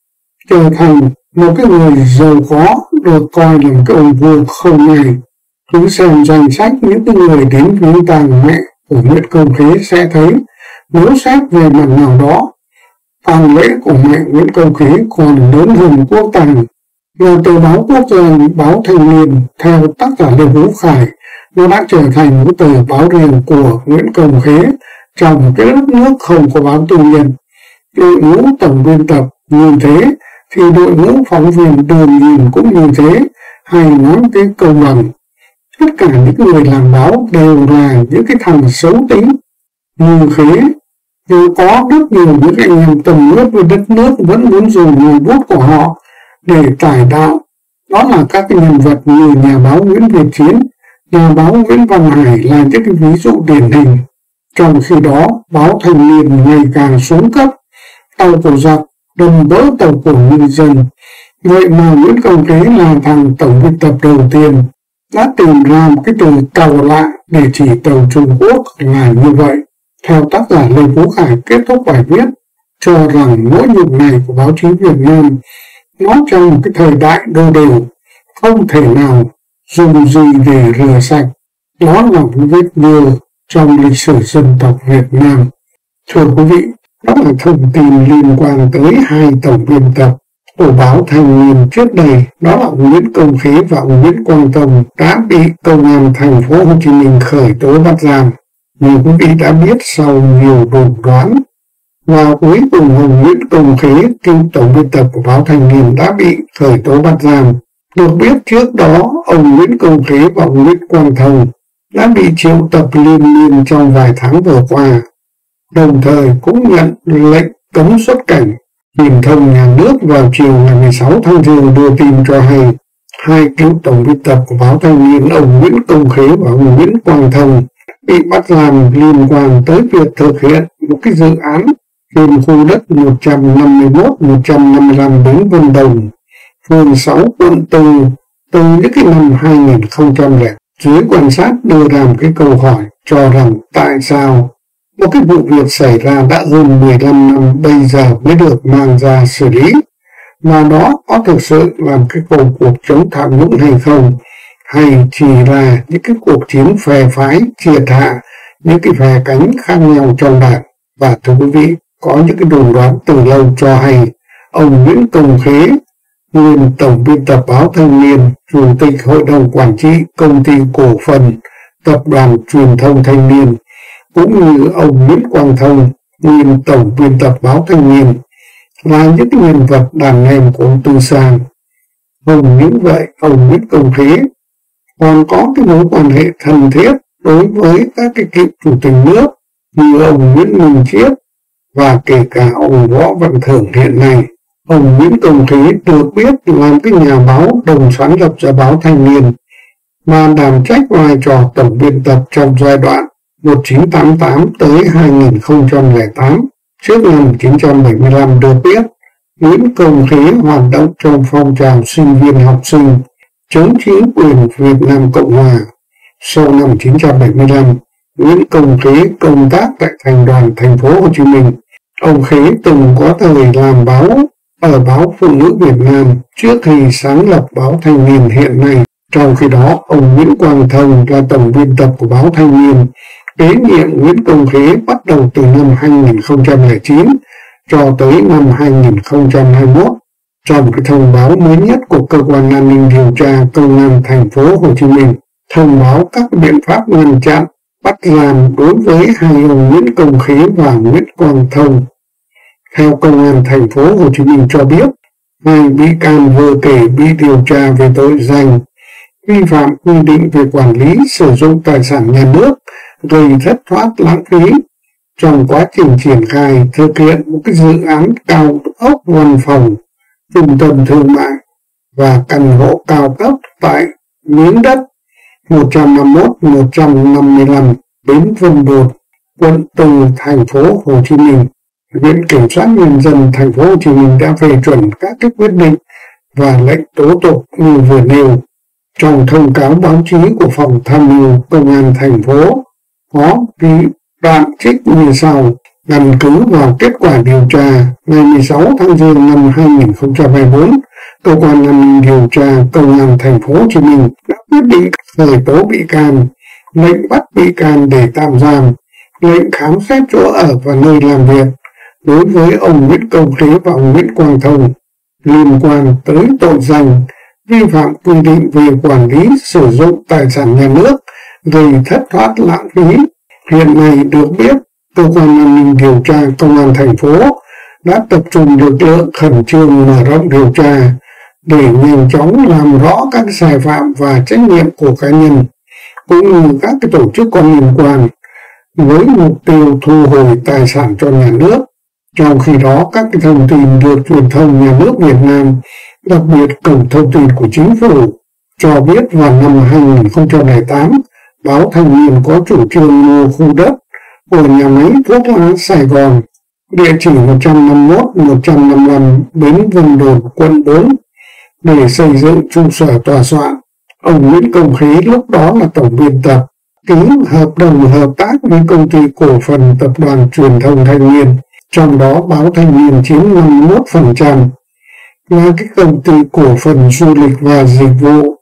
trở thành một cái người giàu có, được coi là một cái ông vua không ngày. Cứ xem danh sách những cái người đến viếng tang mẹ của Nguyễn Công Khế sẽ thấy, nếu xét về mặt nào đó, tang lễ của mẹ Nguyễn Công Khế còn lớn hơn quốc tang. Là tờ báo quốc gia, báo Thanh Niên, theo tác giả Lê Phú Khải, nó đã trở thành một tờ báo riêng của Nguyễn Công Khế trong cái đất nước không có báo tư nhân. Đội ngũ tổng biên tập như thế thì đội ngũ phóng viên đương nhiên cũng như thế, hay nói cái công bằng. Tất cả những người làm báo đều là những cái thằng xấu tính như Khế, nhưng có rất nhiều những anh em tầm nước với đất nước vẫn muốn dùng ngòi bút của họ để cải đạo. Đó là các cái nhân vật như nhà báo Nguyễn Việt Chiến, nhà báo Nguyễn Văn Hải là những cái ví dụ điển hình. Trong khi đó, báo Thanh Niên ngày càng xuống cấp, tàu của giặc đâm vỡ tàu của nhân dân. Vậy mà Nguyễn Công Khế là thằng tổng biên tập đầu tiên đã tìm ra một cái từ tàu lạ để chỉ tàu Trung Quốc là như vậy. Theo tác giả Lê Phú Khải kết thúc bài viết, cho rằng nỗi nhục này của báo chí Việt Nam, nó trong một cái thời đại đô đều, không thể nào dùng gì để rửa sạch. Đó là một vết nhơ trong lịch sử dân tộc Việt Nam. Thưa quý vị, Đó là thông tin liên quan tới hai tổng biên tập của báo Thanh Niên trước đây, đó là ông Nguyễn Công Khế và ông Nguyễn Quang Tông đã bị công an thành phố Hồ Chí Minh khởi tố bắt giam. Như quý vị đã biết, sau nhiều đồn đoán và cuối cùng ông Nguyễn Công Khế, cựu tổng biên tập của báo Thanh Niên, đã bị khởi tố bắt giam. Được biết trước đó, ông Nguyễn Công Khế và ông Nguyễn Quang Tông đã bị triệu tập liên miên trong vài tháng vừa qua, đồng thời cũng nhận lệnh cấm xuất cảnh. Truyền thông nhà nước vào chiều ngày mười sáu tháng tư đưa tin cho hay, hai cựu tổng biên tập của báo Thanh Niên, ông Nguyễn Công Khế và ông Nguyễn Quang Tông, bị bắt giam liên quan tới việc thực hiện một cái dự án trên khu đất một trăm năm mươi mốt một trăm năm mươi lăm Bến Vân Đồng, phường sáu, quận tư, từ những cái năm hai nghìn không trăm lẻ. Dưới quan sát đưa ra một cái câu hỏi cho rằng tại sao một cái vụ việc xảy ra đã hơn mười lăm năm bây giờ mới được mang ra xử lý, mà đó có thực sự làm cái công cuộc chống tham nhũng hay không, hay chỉ là những cái cuộc chiến phe phái triệt hạ những cái phe cánh khác nhau trong đảng. Và thưa quý vị, có những cái đồn đoán từ lâu cho hay ông Nguyễn Công Khế, nguyên tổng biên tập báo Thanh Niên, chủ tịch hội đồng quản trị công ty cổ phần tập đoàn truyền thông Thanh Niên, cũng như ông Nguyễn Quang Tông, nguyên tổng biên tập báo Thanh Niên, là những nhân vật đàn em của ông Tư Sang. Không những vậy, ông Nguyễn Công Khế còn có cái mối quan hệ thân thiết đối với các cái cựu chủ tịch nước như ông Nguyễn Minh Chiết và kể cả ông Võ Văn Thưởng hiện nay. Ông Nguyễn Công Khế được biết làm cái nhà báo đồng sáng lập ra báo Thanh Niên và đảm trách vai trò tổng biên tập trong giai đoạn một nghìn chín trăm tám mươi tám tới hai nghìn không trăm lẻ tám. Trước năm một nghìn chín trăm bảy mươi lăm được biết, Nguyễn Công Khế hoạt động trong phong trào sinh viên học sinh chống chính quyền Việt Nam Cộng Hòa. Sau năm một nghìn chín trăm bảy mươi lăm, Nguyễn Công Khế công tác tại Thành đoàn thành phố Hồ Chí Minh. Ông Khế từng có thời làm báo ở báo Phụ nữ Việt Nam trước khi sáng lập báo Thanh Niên hiện nay. Trong khi đó, ông Nguyễn Quang Tông là tổng biên tập của báo Thanh Niên, kế nhiệm Nguyễn Công Khế bắt đầu từ năm hai nghìn không trăm lẻ chín cho tới năm hai nghìn không trăm hai mươi mốt. Trong cái thông báo mới nhất của cơ quan an ninh điều tra công an thành phố Hồ Chí Minh thông báo các biện pháp ngăn chặn, bắt giam đối với hai ông Nguyễn Công Khế và Nguyễn Quang Tông. Theo công an thành phố Hồ Chí Minh cho biết, hai bị can vừa kể bị điều tra về tội danh vi phạm quy định về quản lý sử dụng tài sản nhà nước gây thất thoát lãng phí trong quá trình triển khai thực hiện một cái dự án cao ốc văn phòng, trung tâm thương mại và căn hộ cao cấp tại miếng đất một trăm năm mươi mốt một trăm năm mươi lăm Bến Vân Đồn, quận tư, thành phố Hồ Chí Minh. Viện Kiểm sát Nhân dân thành phố Hồ Chí Minh đã phê chuẩn các cái quyết định và lệnh tố tụng như vừa nêu. Trong thông cáo báo chí của Phòng Tham mưu Công an thành phố có ghi đoạn trích như sau: căn cứ vào kết quả điều tra ngày mười sáu tháng giêng năm hai nghìn không trăm hai mươi tư, cơ quan an ninh điều tra Công an thành phố Hồ Chí Minh đã quyết định khởi tố bị can, lệnh bắt bị can để tạm giam, lệnh khám xét chỗ ở và nơi làm việc đối với ông Nguyễn Công Khế và ông Nguyễn Quang Tông liên quan tới tội danh vi phạm quy định về quản lý sử dụng tài sản nhà nước gây thất thoát lãng phí. Hiện nay được biết, cơ quan an ninh điều tra công an thành phố đã tập trung lực lượng khẩn trương mở rộng điều tra để nhanh chóng làm rõ các sai phạm và trách nhiệm của cá nhân cũng như các cái tổ chức có liên quan với mục tiêu thu hồi tài sản cho nhà nước. Trong khi đó, các cái thông tin được truyền thông nhà nước Việt Nam, đặc biệt cổng thông tin của chính phủ, cho biết vào năm hai nghìn không trăm lẻ tám, báo Thanh Niên có chủ trương mua khu đất của nhà máy thuốc lá Sài Gòn, địa chỉ một trăm năm mươi mốt một trăm năm mươi lăm Bến Vân Đồn, quận bốn, để xây dựng trụ sở tòa soạn. Ông Nguyễn Công Khế lúc đó là tổng biên tập, ký hợp đồng hợp tác với công ty cổ phần tập đoàn truyền thông Thanh Niên, trong đó báo Thanh Niên chiếm năm mươi mốt phần trăm, là cái công ty cổ phần du lịch và dịch vụ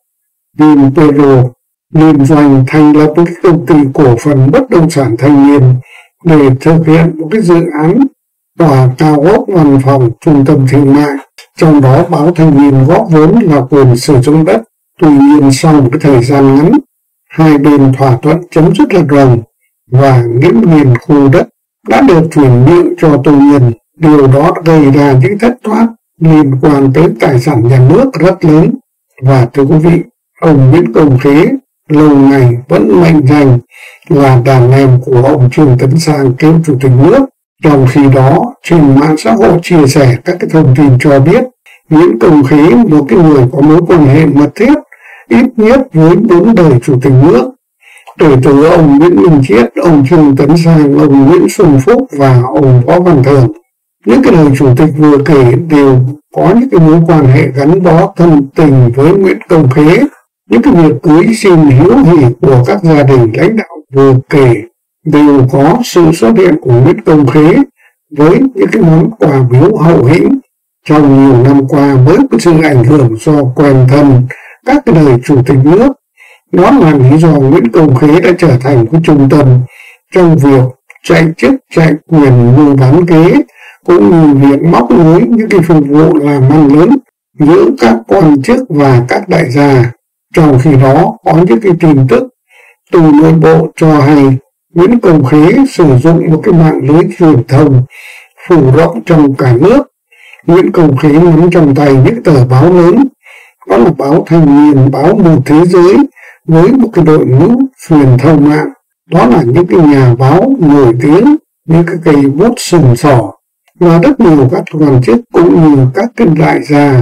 Vinpearl liên doanh thành lập cái công ty cổ phần bất động sản Thanh Niên để thực hiện một cái dự án tòa cao ốc, văn phòng, trung tâm thương mại. Trong đó báo Thanh niên góp vốn là quyền sử dụng đất. Tuy nhiên sau một cái thời gian ngắn, hai bên thỏa thuận chấm dứt hợp đồng và nghiễm nhiên khu đất đã được chuyển nhượng cho tư nhân. Điều đó gây ra những thất thoát liên quan tới tài sản nhà nước rất lớn. Và thưa quý vị, ông Nguyễn Công Khế lâu ngày vẫn mệnh danh là đàn em của ông Trương Tấn Sang kiêm chủ tịch nước. Trong khi đó, trên mạng xã hội chia sẻ các cái thông tin cho biết Nguyễn Công Khế, một cái người có mối quan hệ mật thiết ít nhất với bốn đời chủ tịch nước, kể từ ông Nguyễn Minh Chiết, ông Trương Tấn Sang, ông Nguyễn Xuân Phúc và ông Võ Văn Thưởng. Những cái đời chủ tịch vừa kể đều có những cái mối quan hệ gắn bó thân tình với Nguyễn Công Khế. Những cái việc cưới xin hiếu hỉ của các gia đình lãnh đạo vừa kể đều có sự xuất hiện của Nguyễn Công Khế với những cái món quà biếu hậu hĩnh. Trong nhiều năm qua, với cái sự ảnh hưởng do quen thân các cái đời chủ tịch nước, đó là lý do Nguyễn Công Khế đã trở thành cái trung tâm trong việc chạy chức chạy quyền mua bán ghế, cũng như việc móc nối những cái phục vụ làm ăn lớn giữa các quan chức và các đại gia. Trong khi đó, có những cái tin tức từ nội bộ cho hay Nguyễn Công Khế sử dụng một cái mạng lưới truyền thông phủ rộng trong cả nước. Nguyễn Công Khế nắm trong tay những tờ báo lớn, đó là báo Thanh niên, báo Một Thế Giới, với một cái đội ngũ truyền thông mạng. Đó là những cái nhà báo nổi tiếng, những cái cây bút sừng sỏ, và rất nhiều các quan chức cũng như các cái đại gia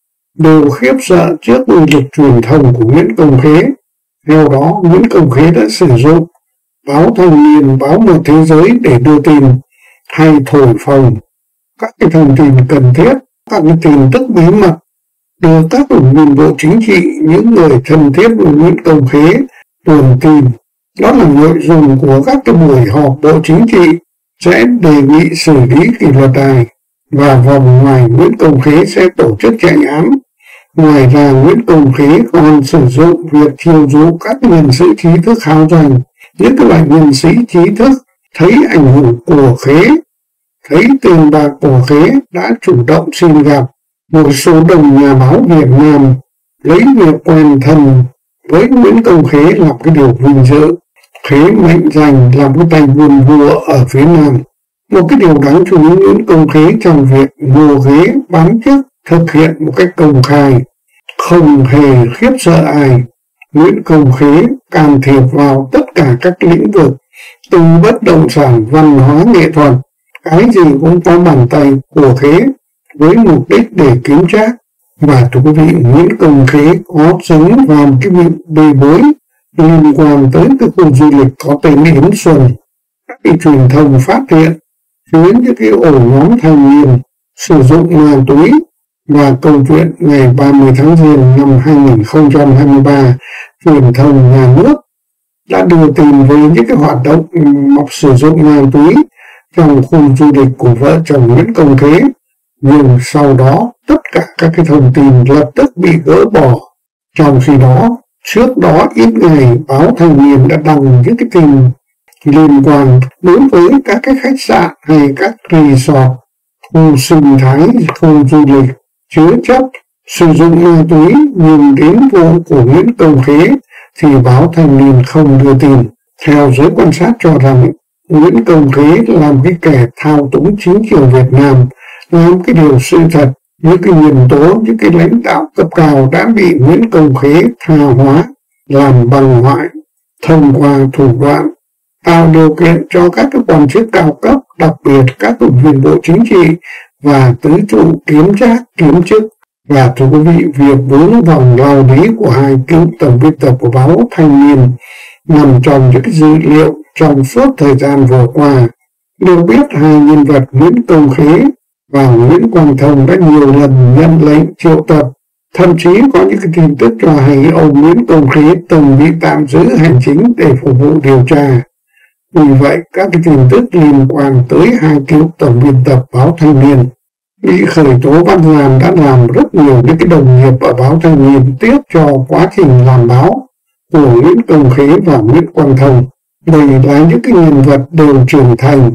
đều khiếp sợ trước uy lực truyền thông của Nguyễn Công Khế. Theo đó, Nguyễn Công Khế đã sử dụng báo Thanh niên, báo Một Thế Giới để đưa tin hay thổi phồng các cái thông tin cần thiết, các cái tin tức bí mật, đưa các ủy viên Bộ Chính trị, những người thân thiết với Nguyễn Công Khế truyền tin. Đó là nội dung của các cái buổi họp Bộ Chính trị sẽ đề nghị xử lý kỷ luật đài, và vòng ngoài Nguyễn Công Khế sẽ tổ chức chạy án. Ngoài ra, Nguyễn Công Khế còn sử dụng việc chiêu dụ các nhân sĩ trí thức háo doanh. Những cái loại nhân sĩ trí thức thấy ảnh hưởng của Khế, thấy tiền bạc của Khế đã chủ động xin gặp một số đồng nhà báo Việt Nam, lấy việc quen thân với Nguyễn Công Khế làm cái điều vinh dự. Khế mệnh danh làm cái tay buôn vua ở phía Nam. Một cái điều đáng chú ý, Nguyễn Công Khế trong việc mua ghế bán chức thực hiện một cách công khai, không hề khiếp sợ ai. Nguyễn Công Khế can thiệp vào tất cả các lĩnh vực, từ bất động sản, văn hóa, nghệ thuật, cái gì cũng có bàn tay của Khế với mục đích để kiếm trác. Và thưa quý vị, Nguyễn Công Khế có dính vào một cái việc bê bối liên quan tới cái khu du lịch có tên Yến Xuân. Các cái truyền thông phát hiện chứa những cái ổ nhóm thanh niên sử dụng ma túy, và câu chuyện ngày ba mươi tháng Giêng năm hai nghìn không trăm hai mươi ba, truyền thông nhà nước đã đưa tin về những cái hoạt động mọc sử dụng ma túy trong khu du lịch của vợ chồng Nguyễn Công Khế. Nhưng sau đó tất cả các cái thông tin lập tức bị gỡ bỏ. Trong khi đó, trước đó ít ngày, báo Thanh niên đã đăng những cái tin liên quan đến với các cái khách sạn hay các resort, khu sinh thái, khu du lịch chứa chấp sử dụng ma túy, nhưng đến vụ của Nguyễn Công Khế thì báo Thanh niên không đưa tin. Theo giới quan sát cho rằng Nguyễn Công Khế làm cái kẻ thao túng chính trường Việt Nam, làm cái điều sự thật. Những cái nhân tố, những cái lãnh đạo cấp cao đã bị Nguyễn Công Khế tha hóa, làm bằng ngoại, thông qua thủ đoạn tạo điều kiện cho các cái quan chức cao cấp, đặc biệt các ủy viên Bộ Chính trị và tứ trụ kiếm trác, kiếm chức. Và thưa quý vị, việc vướng vòng lao lý của hai cựu tổng biên tập của báo Thanh niên nằm trong những cái dữ liệu trong suốt thời gian vừa qua. Đều biết hai nhân vật Nguyễn Công Khế và Nguyễn Quang Thông đã nhiều lần nhận lệnh triệu tập. Thậm chí có những cái tin tức cho hay ông Nguyễn Công Khế từng bị tạm giữ hành chính để phục vụ điều tra. Vì vậy, các cái tin tức liên quan tới hai cựu tổng biên tập báo Thanh niên bị khởi tố bắt giam đã làm rất nhiều những cái đồng nghiệp ở báo Thanh niên tiếc cho quá trình làm báo của Nguyễn Công Khế và Nguyễn Quang Thông. Đây là những cái nhân vật đều trưởng thành,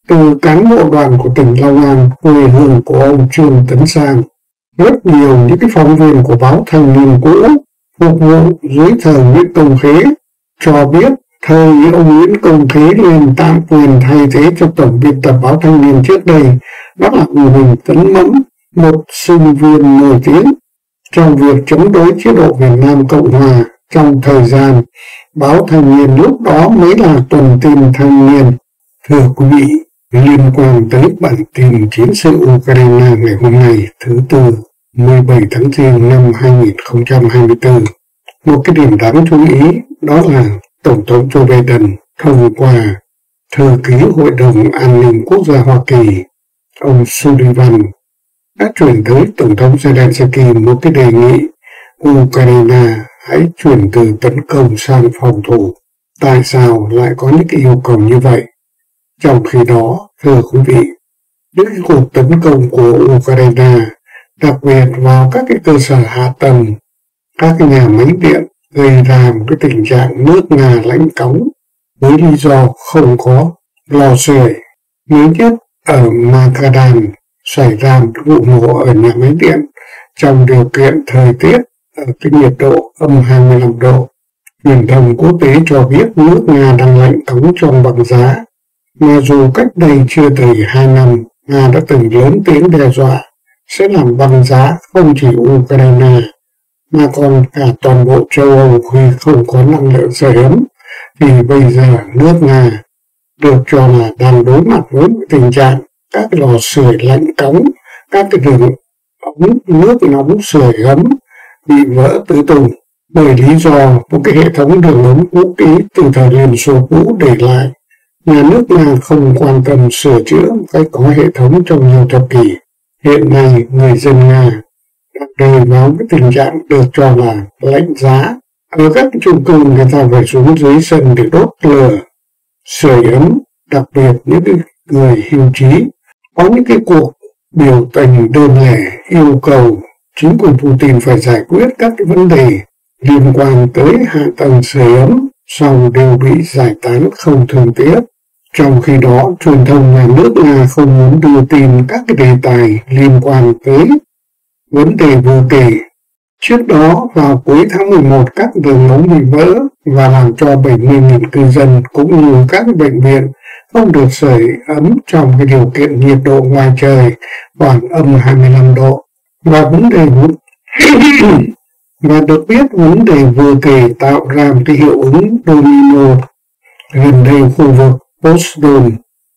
từ cán bộ đoàn của tỉnh Long An, quê hương của ông Trương Tấn Sang. Rất nhiều những cái phóng viên của báo Thanh Niên cũ phục vụ dưới thời Nguyễn Công Khế cho biết thời ông Nguyễn Công Khế lên tạm quyền thay thế cho tổng biên tập báo Thanh Niên trước đây, đó là ông Huỳnh Tấn Mẫm, một sinh viên nổi tiếng trong việc chống đối chế độ Việt Nam Cộng Hòa. Trong thời gian báo Thanh Niên lúc đó mới là tuần tin Thanh Niên. Thưa quý vị, liên quan tới bản tin chiến sự Ukraine ngày hôm nay thứ Tư mười bảy tháng Giêng năm hai nghìn không trăm hai mươi tư, một cái điểm đáng chú ý đó là Tổng thống Joe Biden thông qua thư ký Hội đồng An ninh Quốc gia Hoa Kỳ, ông Sullivan, đã chuyển tới Tổng thống Zelensky một cái đề nghị Ukraine hãy chuyển từ tấn công sang phòng thủ. Tại sao lại có những cái yêu cầu như vậy? Trong khi đó, thưa quý vị, những cái cuộc tấn công của Ukraine, đặc biệt vào các cái cơ sở hạ tầng, các cái nhà máy điện, gây ra một cái tình trạng nước Nga lãnh cóng với lý do không có lò sưởi. Mới nhất ở Magadan xảy ra một vụ nổ ở nhà máy điện trong điều kiện thời tiết ở cái nhiệt độ âm hai mươi lăm độ. Truyền thông quốc tế cho biết nước Nga đang lạnh cóng trong băng giá. Mà dù cách đây chưa đầy hai năm, Nga đã từng lớn tiếng đe dọa sẽ làm băng giá không chỉ Ukraine, mà còn cả toàn bộ châu Âu khi không có năng lượng sưởi ấm, thì bây giờ nước Nga được cho là đang đối mặt với tình trạng các lò sưởi lạnh cóng, các cái đường ống nước nóng sưởi ấm bị vỡ tứ tung bởi lý do một cái hệ thống đường ống cũ kỹ từ thời Liên Xô cũ để lại. Nhà nước Nga không quan tâm sửa chữa một cách có hệ thống trong nhiều thập kỷ. Hiện nay, người dân Nga đang rơi vào cái tình trạng được cho là lạnh giá. Ở các chung cư người ta phải xuống dưới sân để đốt lửa, sưởi ấm, đặc biệt những cái người hưu trí. Có những cái cuộc biểu tình đơn lẻ yêu cầu chính quyền Putin phải giải quyết các cái vấn đề liên quan tới hạ tầng sưởi ấm, song đều bị giải tán không thương tiếc. Trong khi đó, truyền thông nhà nước Nga không muốn đưa tin các cái đề tài liên quan tới vấn đề vừa kể. Trước đó, vào cuối tháng mười một, các đường ống bị vỡ và làm cho bảy mươi nghìn cư dân cũng như các bệnh viện không được sưởi ấm trong cái điều kiện nhiệt độ ngoài trời khoảng âm hai mươi lăm độ. Và vấn đề và được biết vấn đề vừa kể tạo ra một cái hiệu ứng domino gần đây khu vực Postdon.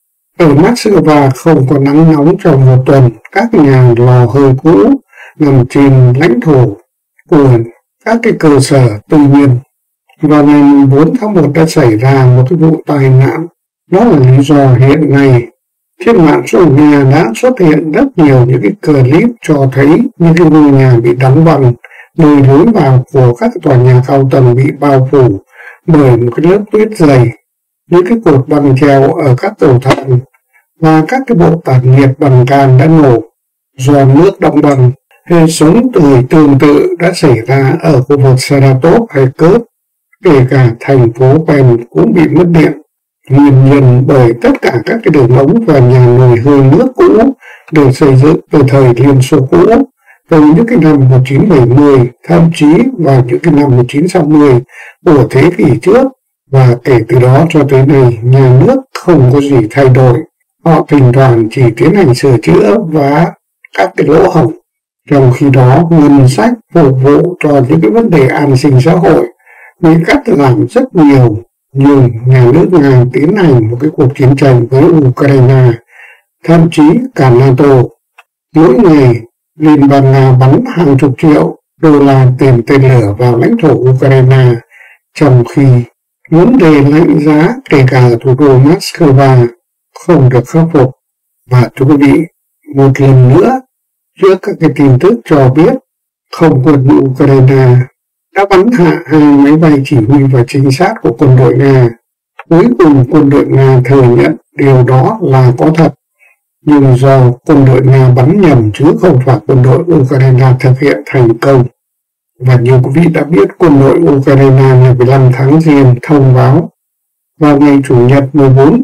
Ở Moscow không có nắng nóng trong một tuần, các nhà lò hơi cũ nằm trên lãnh thổ của các cái cơ sở tư nhân. Vào ngày bốn tháng một đã xảy ra một cái vụ tai nạn. Đó là lý do hiện nay trên mạng xã hội Nga đã xuất hiện rất nhiều những cái clip cho thấy những cái ngôi nhà bị đóng băng, nơi lối vào của các tòa nhà cao tầng bị bao phủ bởi một cái lớp tuyết dày, những cái cột băng treo ở các cầu thang và các cái bộ tản nhiệt bằng can đã nổ do nước đóng băng. Hệ sống tuổi tương tự đã xảy ra ở khu vực Saratov hay Kursk, kể cả thành phố Pen cũng bị mất điện. Nguyên nhân bởi tất cả các cái đường ống và nhà nồi hơi nước cũ được xây dựng từ thời Liên Xô cũ, từ những cái năm một nghìn chín trăm bảy mươi, thậm chí vào những cái năm một nghìn chín trăm sáu mươi của thế kỷ trước. Và kể từ đó cho tới nay, nhà nước không có gì thay đổi. Họ thỉnh thoảng chỉ tiến hành sửa chữa và các cái lỗ hổng. Trong khi đó, ngân sách phục vụ cho những cái vấn đề an sinh xã hội bị cắt giảm rất nhiều. Nhưng nhà nước Nga tiến hành một cái cuộc chiến tranh với Ukraine, thậm chí cả NATO. Mỗi ngày, Liên bang Nga bắn hàng chục triệu đô la tiền tên lửa vào lãnh thổ Ukraine, trong khi vấn đề lạnh giá kể cả ở thủ đô Moscow không được khắc phục. Và thưa quý vị, một lần nữa, trước các cái tin tức cho biết không quân Ukraine đã bắn hạ hai máy bay chỉ huy và trinh sát của quân đội Nga. Cuối cùng quân đội Nga thừa nhận điều đó là có thật, nhưng do quân đội Nga bắn nhầm chứ không phải quân đội Ukraine thực hiện thành công. Và như quý vị đã biết, quân đội Ukraine ngày mười lăm tháng Giêng thông báo vào ngày Chủ nhật mười bốn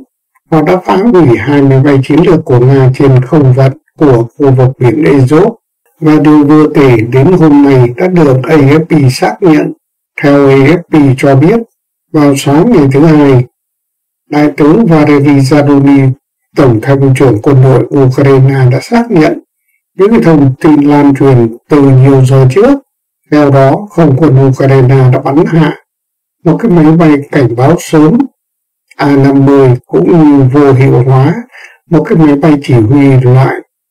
Họ đã phá hủy hai máy bay chiến lược của Nga trên không vận của khu vực biển Azov, và điều vừa kể đến hôm nay đã được a ép pê xác nhận. Theo a ép pê cho biết, vào sáng ngày thứ Hai, Đại tướng Valery Zaluzhnyi, Tổng tham mưu trưởng quân đội Ukraine đã xác nhận những thông tin lan truyền từ nhiều giờ trước. Theo đó, không quân Ukraine đã bắn hạ một cái máy bay cảnh báo sớm A năm mươi cũng như vô hiệu hóa một cái máy bay chỉ huy loại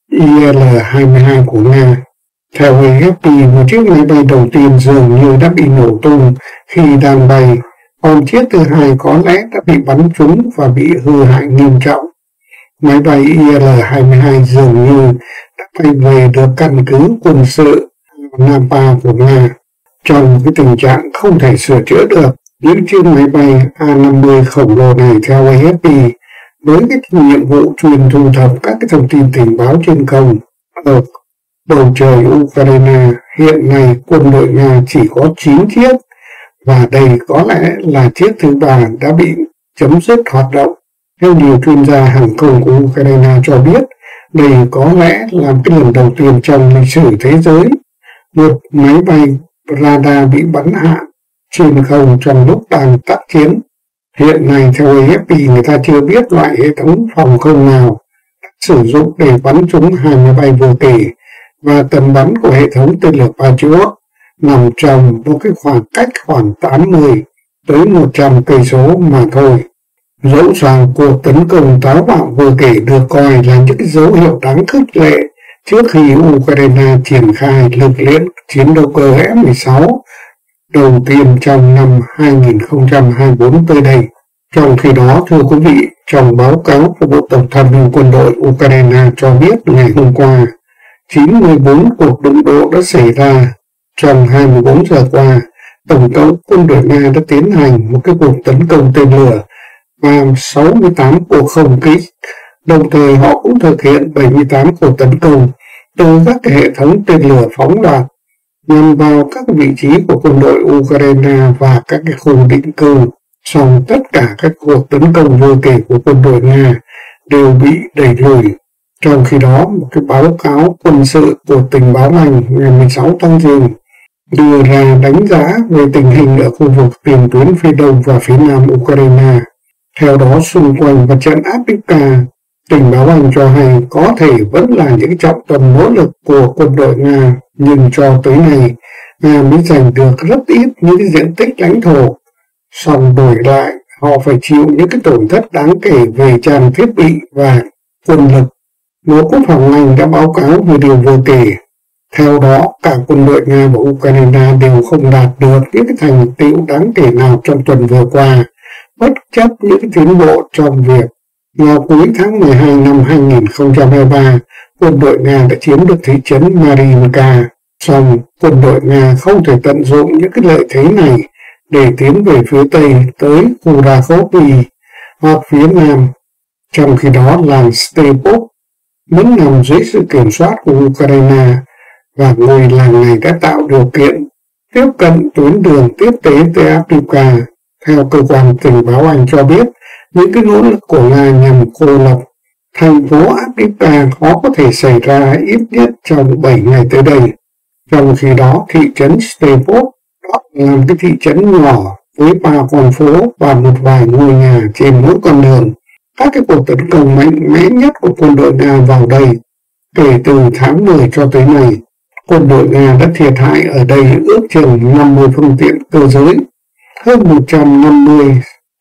I L hai mươi hai của Nga. Theo a ép pê, một chiếc máy bay đầu tiên dường như đã bị nổ tung khi đang bay, còn chiếc thứ hai có lẽ đã bị bắn trúng và bị hư hại nghiêm trọng. Máy bay I L hai mươi hai dường như đã bay về được căn cứ quân sự Napa của Nga trong cái tình trạng không thể sửa chữa được. Những chiếc máy bay A năm mươi khổng lồ này, theo a ép pê, với cái nhiệm vụ truyền thu thập các cái thông tin tình báo trên không ở bầu trời Ukraine, hiện nay quân đội Nga chỉ có chín chiếc, và đây có lẽ là chiếc thứ ba đã bị chấm dứt hoạt động. Theo nhiều chuyên gia hàng không của Ukraine cho biết, đây có lẽ là cái lần đầu tiên trong lịch sử thế giới một máy bay radar bị bắn hạ trên không trong lúc đang tác chiến. Hiện nay, theo a ép pê, người ta chưa biết loại hệ thống phòng không nào sử dụng để bắn trúng hai máy bay vừa kể, và tầm bắn của hệ thống tên lửa Patriot nằm trong một cái khoảng cách khoảng tám mươi tới một trăm cây số mà thôi. Dẫu rằng cuộc tấn công táo bạo vừa kể được coi là những cái dấu hiệu đáng khích lệ trước khi Ukraine triển khai lực lượng chiến đấu cơ F mười sáu đầu tiên trong năm hai nghìn không trăm hai mươi tư tới đây. Trong khi đó, thưa quý vị, trong báo cáo của Bộ Tổng tham mưu quân đội Ukraine cho biết ngày hôm qua, chín mươi bốn cuộc đụng độ đã xảy ra. Trong hai mươi bốn giờ qua, Tổng cộng quân đội Nga đã tiến hành một cái cuộc tấn công tên lửa và sáu mươi tám cuộc không kích. Đồng thời họ cũng thực hiện bảy mươi tám cuộc tấn công từ các cái hệ thống tên lửa phóng loạt nhằm vào các vị trí của quân đội Ukraine và các cái khu định cư. Song tất cả các cuộc tấn công vừa kể của quân đội Nga đều bị đẩy lùi. Trong khi đó, một cái báo cáo quân sự của tình báo Anh ngày mười sáu tháng giêng đưa ra đánh giá về tình hình ở khu vực tiền tuyến phía đông và phía nam Ukraine. Theo đó, xung quanh mặt trận Avdiivka, tình báo Anh cho hay có thể vẫn là những trọng tâm nỗ lực của quân đội Nga, nhưng cho tới nay, Nga mới giành được rất ít những cái diện tích lãnh thổ. Song đổi lại, họ phải chịu những cái tổn thất đáng kể về trang thiết bị và quân lực. Bộ Quốc phòng Anh đã báo cáo về điều vừa kể. Theo đó, cả quân đội Nga và Ukraine đều không đạt được những cái thành tựu đáng kể nào trong tuần vừa qua, bất chấp những cái tiến bộ trong việc vào cuối tháng mười hai năm hai nghìn không trăm hai mươi ba, quân đội Nga đã chiếm được thị trấn Mariinka. Song quân đội Nga không thể tận dụng những cái lợi thế này để tiến về phía Tây tới Kurakhove hoặc phía Nam. Trong khi đó, làng Stepop vẫn nằm dưới sự kiểm soát của Ukraine, và ngôi làng này đã tạo điều kiện tiếp cận tuyến đường tiếp tế tới Avdiivka. Theo cơ quan tình báo Anh cho biết, những cái nỗ lực của Nga nhằm cô lập thành phố Avdiivka khó có thể xảy ra ít nhất trong bảy ngày tới đây. Trong khi đó, thị trấn Stepop là một cái thị trấn nhỏ với ba con phố và một vài ngôi nhà trên mỗi con đường. Các cái cuộc tấn công mạnh mẽ nhất của quân đội Nga vào đây kể từ tháng mười cho tới nay. Quân đội Nga đã thiệt hại ở đây ước chừng năm mươi phương tiện cơ giới, hơn một trăm năm mươi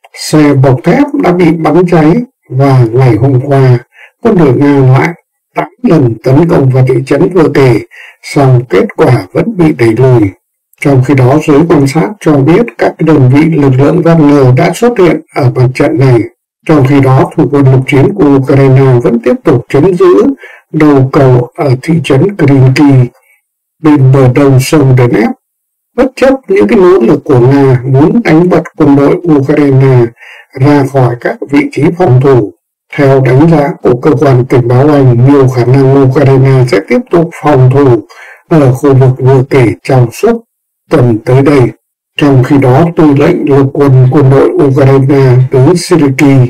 xe bọc thép đã bị bắn cháy, và ngày hôm qua, quân đội Nga lại tám lần tấn công vào thị trấn vừa kể, song kết quả vẫn bị đẩy lùi. Trong khi đó, giới quan sát cho biết các đơn vị lực lượng Wagner đã xuất hiện ở mặt trận này. Trong khi đó, thủ quân lục chiến của Ukraine vẫn tiếp tục chiếm giữ đầu cầu ở thị trấn Krinky bên bờ đông sông Donetsk. Bất chấp những cái nỗ lực của Nga muốn đánh bật quân đội Ukraine ra khỏi các vị trí phòng thủ, theo đánh giá của cơ quan tình báo Anh, nhiều khả năng Ukraine sẽ tiếp tục phòng thủ ở khu vực vừa kể trong suốt tuần tới đây. Trong khi đó, tư lệnh lục quân quân đội Ukraine tướng Syrskyi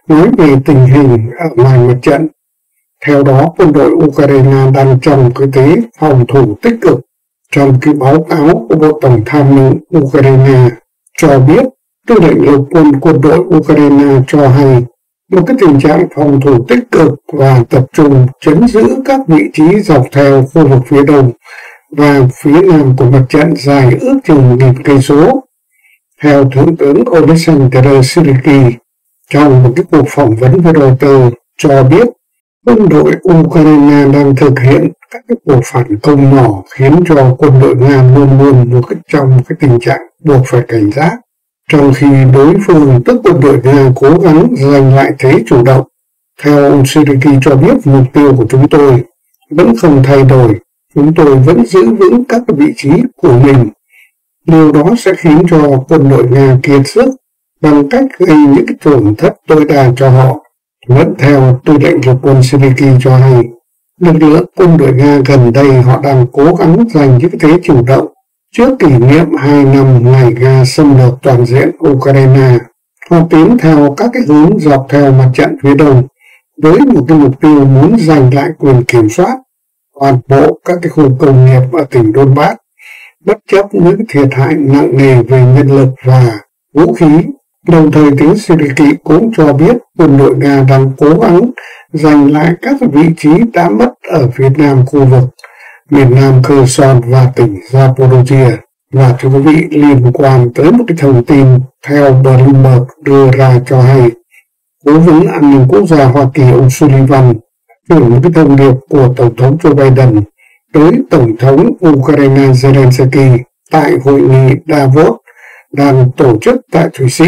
Nói về tình hình ở ngoài mặt trận, theo đó quân đội Ukraine đang trong cái thế phòng thủ tích cực. Trong cái báo cáo của Bộ Tổng tham mưu Ukraine cho biết, Tư lệnh lục quân quân đội Ukraine cho hay một cái tình trạng phòng thủ tích cực và tập trung chấn giữ các vị trí dọc theo khu vực phía đông và phía nam của mặt trận dài ước chừng nghìn cây số. Theo Thượng tướng Oleksandr Syrsky, trong một cái cuộc phỏng vấn với Reuters cho biết, quân đội Ukraine đang thực hiện các cái cuộc phản công nhỏ khiến cho quân đội Nga luôn luôn một cái trong cái tình trạng buộc phải cảnh giác, trong khi đối phương tức quân đội Nga cố gắng giành lại thế chủ động. Theo ông Syrsky cho biết, mục tiêu của chúng tôi vẫn không thay đổi, chúng tôi vẫn giữ vững các vị trí của mình. Điều đó sẽ khiến cho quân đội Nga kiệt sức bằng cách gây những cái tổn thất tối đa cho họ. Vẫn theo Tư lệnh lục quân Syrsky cho hay, lực lượng quân đội Nga gần đây họ đang cố gắng giành những thế chủ động trước kỷ niệm hai năm ngày Nga xâm lược toàn diện Ukraine. Họ tiến theo các cái hướng dọc theo mặt trận phía đông với một cái mục tiêu muốn giành lại quyền kiểm soát toàn bộ các cái khu công nghiệp ở tỉnh Donbass, bất chấp những thiệt hại nặng nề về nhân lực và vũ khí. Đồng thời, tiếng Syrsky cũng cho biết quân đội Nga đang cố gắng giành lại các vị trí đã mất ở phía nam khu vực, miền nam Kherson và tỉnh Zaporizhia. Và thưa quý vị, liên quan tới một cái thông tin theo Bloomberg đưa ra cho hay, Cố vấn An ninh Quốc gia Hoa Kỳ ông Sullivan chuyển một cái thông điệp của Tổng thống Joe Biden tới Tổng thống Ukraine Zelensky tại hội nghị Davos đang tổ chức tại Thụy Sĩ.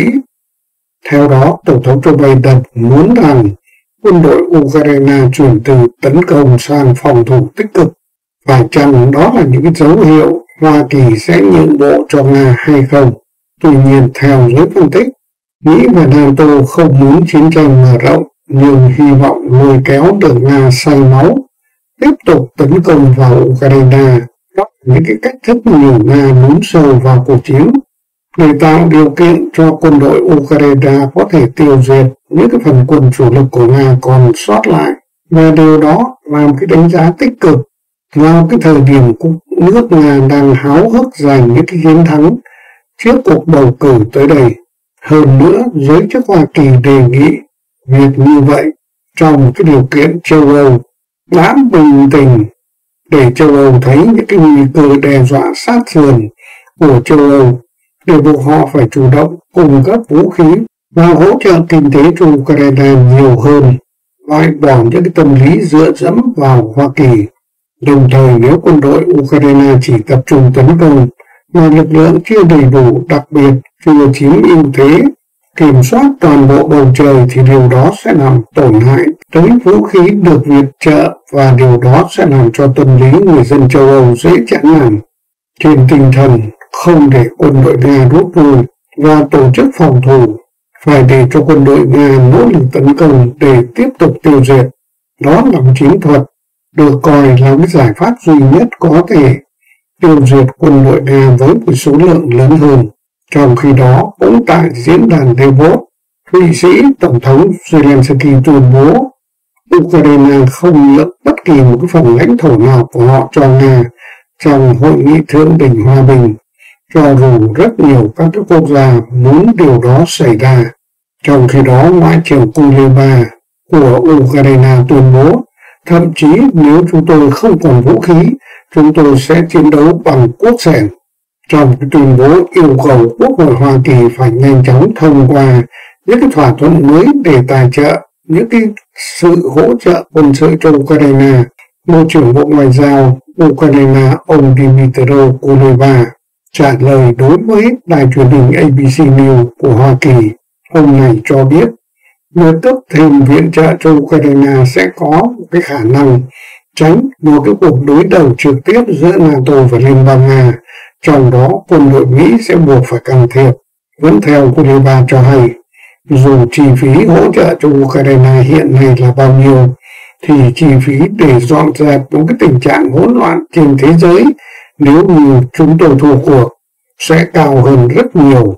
Theo đó, Tổng thống Joe Biden muốn rằng quân đội Ukraine chuyển từ tấn công sang phòng thủ tích cực. Phải chăng đó là những cái dấu hiệu Hoa Kỳ sẽ nhượng bộ cho Nga hay không? Tuy nhiên, theo giới phân tích, Mỹ và NATO không muốn chiến tranh mở rộng, nhưng hy vọng lôi kéo được Nga say máu, tiếp tục tấn công vào Ukraine. Đó là những cái cách thức nhiều Nga lún sâu vào cuộc chiến, để tạo điều kiện cho quân đội Ukraine có thể tiêu diệt những cái phần quân chủ lực của Nga còn sót lại. Và điều đó làm cái đánh giá tích cực vào cái thời điểm nước Nga đang háo hức giành những cái chiến thắng trước cuộc bầu cử tới đây. Hơn nữa, giới chức Hoa Kỳ đề nghị việc như vậy trong cái điều kiện châu Âu đã bình tĩnh để châu Âu thấy những cái nguy cơ đe dọa sát sườn của châu Âu, để buộc họ phải chủ động cung cấp vũ khí và hỗ trợ kinh tế cho Ukraine nhiều hơn, loại bỏ những cái tâm lý dựa dẫm vào Hoa Kỳ. Đồng thời, nếu quân đội Ukraine chỉ tập trung tấn công mà lực lượng chưa đầy đủ, đặc biệt chưa chiếm ưu thế, kiểm soát toàn bộ bầu trời, thì điều đó sẽ làm tổn hại tới vũ khí được viện trợ, và điều đó sẽ làm cho tâm lý người dân châu Âu dễ chán nản. Trên tinh thần không để quân đội Nga rút lui và tổ chức phòng thủ, phải để cho quân đội Nga nỗ lực tấn công để tiếp tục tiêu diệt. Đó là một chiến thuật được coi là cái giải pháp duy nhất có thể tiêu diệt quân đội Nga với một số lượng lớn hơn. Trong khi đó, cũng tại diễn đàn Davos, Thụy Sĩ, Tổng thống Zelensky tuyên bố Ukraine không nhượng bất kỳ một cái phần lãnh thổ nào của họ cho Nga trong hội nghị thượng đỉnh hòa bình, cho dù rất nhiều các quốc gia muốn điều đó xảy ra. Trong khi đó, Ngoại trưởng Kuleba của Ukraine tuyên bố, thậm chí nếu chúng tôi không còn vũ khí, chúng tôi sẽ chiến đấu bằng cuốc sẻng. Trong cái tuyên bố yêu cầu Quốc hội Hoa Kỳ phải nhanh chóng thông qua những cái thỏa thuận mới để tài trợ những cái sự hỗ trợ quân sự cho Ukraine, Bộ trưởng Bộ Ngoại giao Ukraine ông Dmytro Kuleba trả lời đối với đài truyền hình A B C News của Hoa Kỳ. Ông này cho biết việc cấp thêm viện trợ cho Ukraine sẽ có một cái khả năng tránh một cái cuộc đối đầu trực tiếp giữa NATO và Liên bang Nga, trong đó quân đội Mỹ sẽ buộc phải can thiệp. Vẫn theo Kuleba cho hay, dù chi phí hỗ trợ cho Ukraine hiện nay là bao nhiêu, thì chi phí để dọn dẹp một cái tình trạng hỗn loạn trên thế giới nếu như chúng tôi thua cuộc sẽ cao hơn rất nhiều.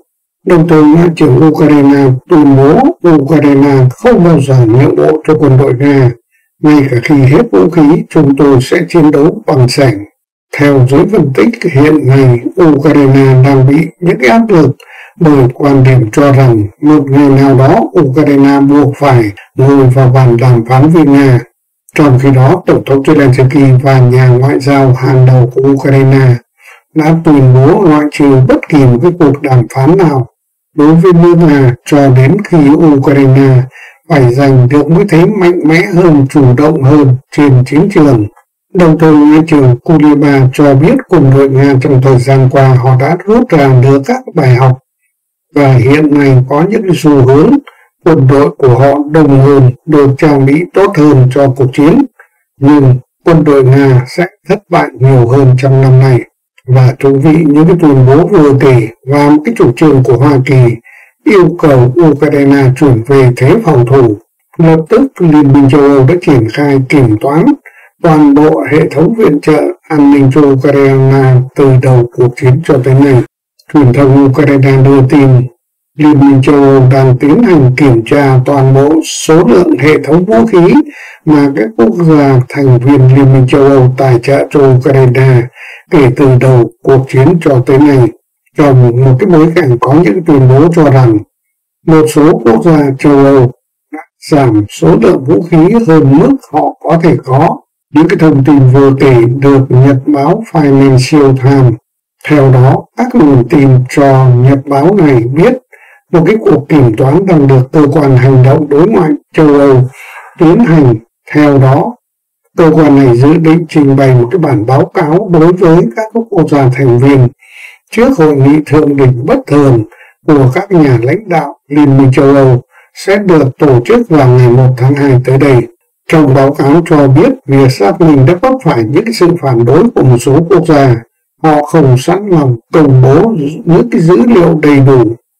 Đồng thời, Ngoại trưởng Ukraine tuyên bố Ukraine không bao giờ nhượng bộ cho quân đội Nga. Ngay cả khi hết vũ khí, chúng tôi sẽ chiến đấu bằng sẻng. Theo giới phân tích, hiện nay Ukraine đang bị những áp lực bởi quan điểm cho rằng một ngày nào đó Ukraine buộc phải ngồi vào bàn đàm phán với Nga. Trong khi đó, Tổng thống Zelensky và nhà ngoại giao hàng đầu của Ukraine đã tuyên bố loại trừ bất kỳ một cái cuộc đàm phán nào đối với nước Nga cho đến khi Ukraine phải giành được một thế mạnh mẽ hơn, chủ động hơn trên chiến trường. Đồng thời, Ngoại trưởng Kuleba cho biết quân đội Nga trong thời gian qua họ đã rút ra được các bài học và hiện nay có những xu hướng quân đội của họ đông hơn, được trang bị tốt hơn cho cuộc chiến. Nhưng quân đội Nga sẽ thất bại nhiều hơn trong năm nay. Và thú vị, những cái tuyên bố vừa kể và một cái chủ trương của Hoa Kỳ yêu cầu Ukraine chuyển về thế phòng thủ. Lập tức, Liên minh châu Âu đã triển khai kiểm toán toàn bộ hệ thống viện trợ an ninh cho Ukraine từ đầu cuộc chiến cho tới nay. Truyền thông Ukraine đưa tin Liên minh châu Âu đang tiến hành kiểm tra toàn bộ số lượng hệ thống vũ khí mà các quốc gia thành viên Liên minh châu Âu tài trợ cho Ukraine kể từ đầu cuộc chiến cho tới nay, trong một cái bối cảnh có những tuyên bố cho rằng một số quốc gia châu Âu đã giảm số lượng vũ khí hơn mức họ có thể có. Những cái thông tin vừa kể được nhật báo Financial Times. Theo đó, các nguồn tin cho nhật báo này biết một cái cuộc kiểm toán đang được cơ quan hành động đối ngoại châu Âu tiến hành. Theo đó, cơ quan này dự định trình bày một cái bản báo cáo đối với các quốc gia thành viên trước hội nghị thượng đỉnh bất thường của các nhà lãnh đạo Liên minh châu Âu sẽ được tổ chức vào ngày một tháng hai tới đây. Trong báo cáo cho biết việc xác minh đã vấp phải những sự phản đối của một số quốc gia. Họ không sẵn lòng công bố những cái dữ liệu đầy đủ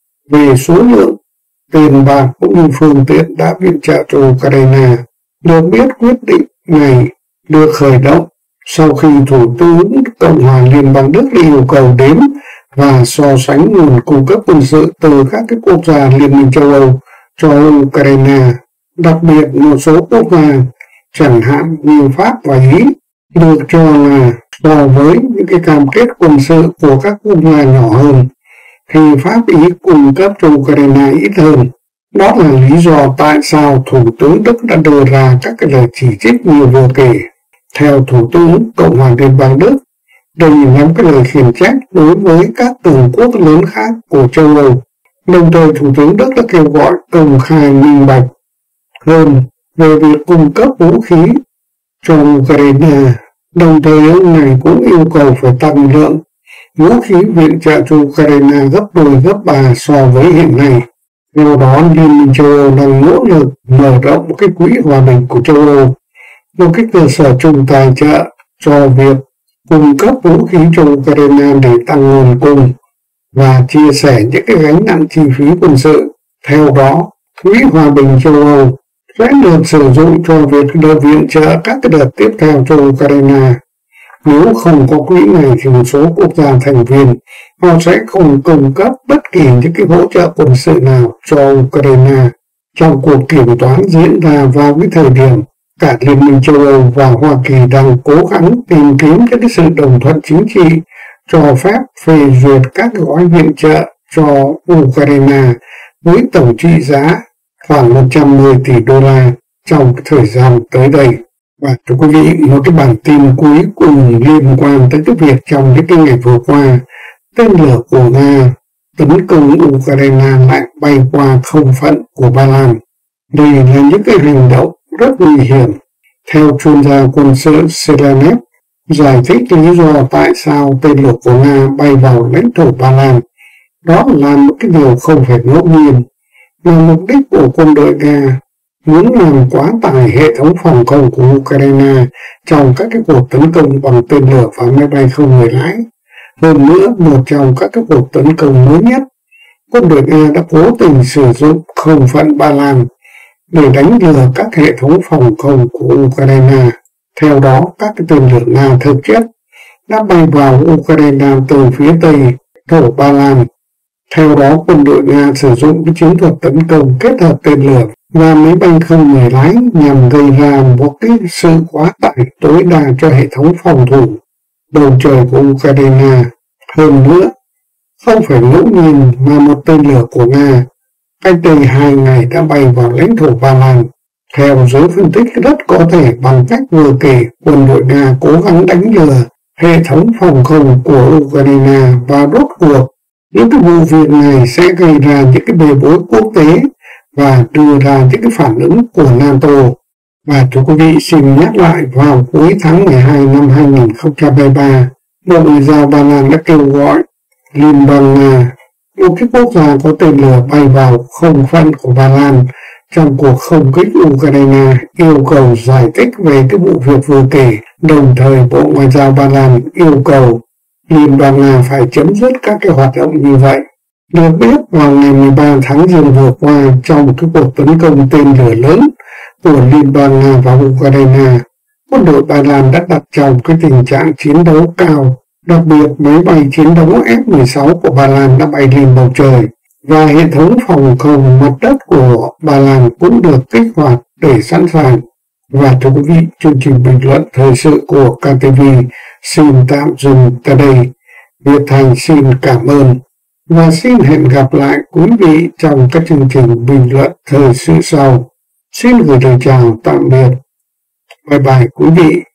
về số lượng tiền bạc cũng như phương tiện đã viện trợ cho Ukraine. Được biết, quyết định này được khởi động sau khi Thủ tướng Cộng hòa Liên bang Đức yêu cầu đếm và so sánh nguồn cung cấp quân sự từ các cái quốc gia Liên minh châu Âu cho Ukraine. Đặc biệt, một số quốc gia, chẳng hạn như Pháp và Ý, được cho là so với những cái cam kết quân sự của các quốc gia nhỏ hơn, thì Pháp Ý cung cấp cho Ukraine ít hơn. Đó là lý do tại sao Thủ tướng Đức đã đưa ra các cái lời chỉ trích như vừa kể. Theo Thủ tướng Cộng hòa Liên bang Đức, đây là một cái lời khiển trách đối với các cường quốc lớn khác của châu Âu. Đồng thời, Thủ tướng Đức đã kêu gọi công khai minh bạch hơn về việc cung cấp vũ khí cho Ukraine. Đồng thời, ông này cũng yêu cầu phải tăng lượng vũ khí viện trợ cho Ukraine gấp đôi gấp ba so với hiện nay. Theo đó, Liên minh châu Âu đang nỗ lực mở rộng một cái quỹ hòa bình của châu Âu, một cái cơ sở chung tài trợ cho việc cung cấp vũ khí cho Ukraine để tăng nguồn cung và chia sẻ những cái gánh nặng chi phí quân sự. Theo đó, quỹ hòa bình châu Âu sẽ được sử dụng cho việc đợt viện trợ các cái đợt tiếp theo cho Ukraine. Nếu không có quỹ này thì một số quốc gia thành viên họ sẽ không cung cấp bất kỳ những cái hỗ trợ quân sự nào cho Ukraine. Trong cuộc kiểm toán diễn ra vào cái thời điểm cả Liên minh châu Âu và Hoa Kỳ đang cố gắng tìm kiếm những cái sự đồng thuận chính trị cho phép phê duyệt các gói viện trợ cho Ukraine với tổng trị giá khoảng một trăm mười tỷ đô la trong cái thời gian tới đây. Và thưa quý vị, một cái bản tin cuối cùng liên quan tới cái việc trong những cái ngày vừa qua, tên lửa của Nga tấn công Ukraine lại bay qua không phận của Ba Lan. Đây là những cái hành động rất nguy hiểm. Theo chuyên gia quân sự Selanev giải thích lý do tại sao tên lửa của Nga bay vào lãnh thổ Ba Lan, đó là một cái điều không phải ngẫu nhiên, mà mục đích của quân đội Nga muốn làm quá tải hệ thống phòng không của Ukraine trong các cái cuộc tấn công bằng tên lửa và máy bay không người lái. Hơn nữa, một trong các cái cuộc tấn công mới nhất, quân đội Nga đã cố tình sử dụng không phận Ba Lan để đánh lừa các hệ thống phòng không của Ukraine. Theo đó, các cái tên lửa Nga thực chất đã bay vào Ukraine từ phía tây thổ Ba Lan. Theo đó, quân đội Nga sử dụng cái chiến thuật tấn công kết hợp tên lửa và máy bay không người lái nhằm gây ra một cái sự quá tải tối đa cho hệ thống phòng thủ bầu trời của Ukraine. Hơn nữa, không phải ngẫu nhiên mà một tên lửa của Nga cách đây hai ngày đã bay vào lãnh thổ Ba Lan. Theo giới phân tích, rất có thể bằng cách vừa kể, quân đội Nga cố gắng đánh lừa hệ thống phòng không của Ukraine và rốt cuộc những cái vụ việc này sẽ gây ra những cái bê bối quốc tế và đưa ra những cái phản ứng của NATO. Và thưa quý vị, xin nhắc lại, vào cuối tháng mười hai năm hai nghìn không trăm hai mươi ba, Bộ Ngoại giao Ba Lan đã kêu gọi Liên bang Nga, một cái quốc gia có tên lửa, bay vào không phận của Ba Lan trong cuộc không kích Ukraine, yêu cầu giải thích về cái vụ việc vừa kể. Đồng thời, Bộ Ngoại giao Ba Lan yêu cầu Liên bang Nga phải chấm dứt các cái hoạt động như vậy. Được biết, vào ngày mười ba tháng Giêng vừa qua, trong cái cuộc tấn công tên lửa lớn của Liên bang Nga và Ukraine, quân đội Ba Lan đã đặt trong cái tình trạng chiến đấu cao. Đặc biệt, máy bay chiến đấu F mười sáu của Ba Lan đã bay lên bầu trời và hệ thống phòng không mặt đất của Ba Lan cũng được kích hoạt để sẵn sàng. Và thưa quý vị, chương trình bình luận thời sự của ca tê vê xin tạm dừng tại đây. Việt Thành xin cảm ơn và xin hẹn gặp lại quý vị trong các chương trình bình luận thời sự sau. Xin gửi lời chào tạm biệt. Bye bye quý vị.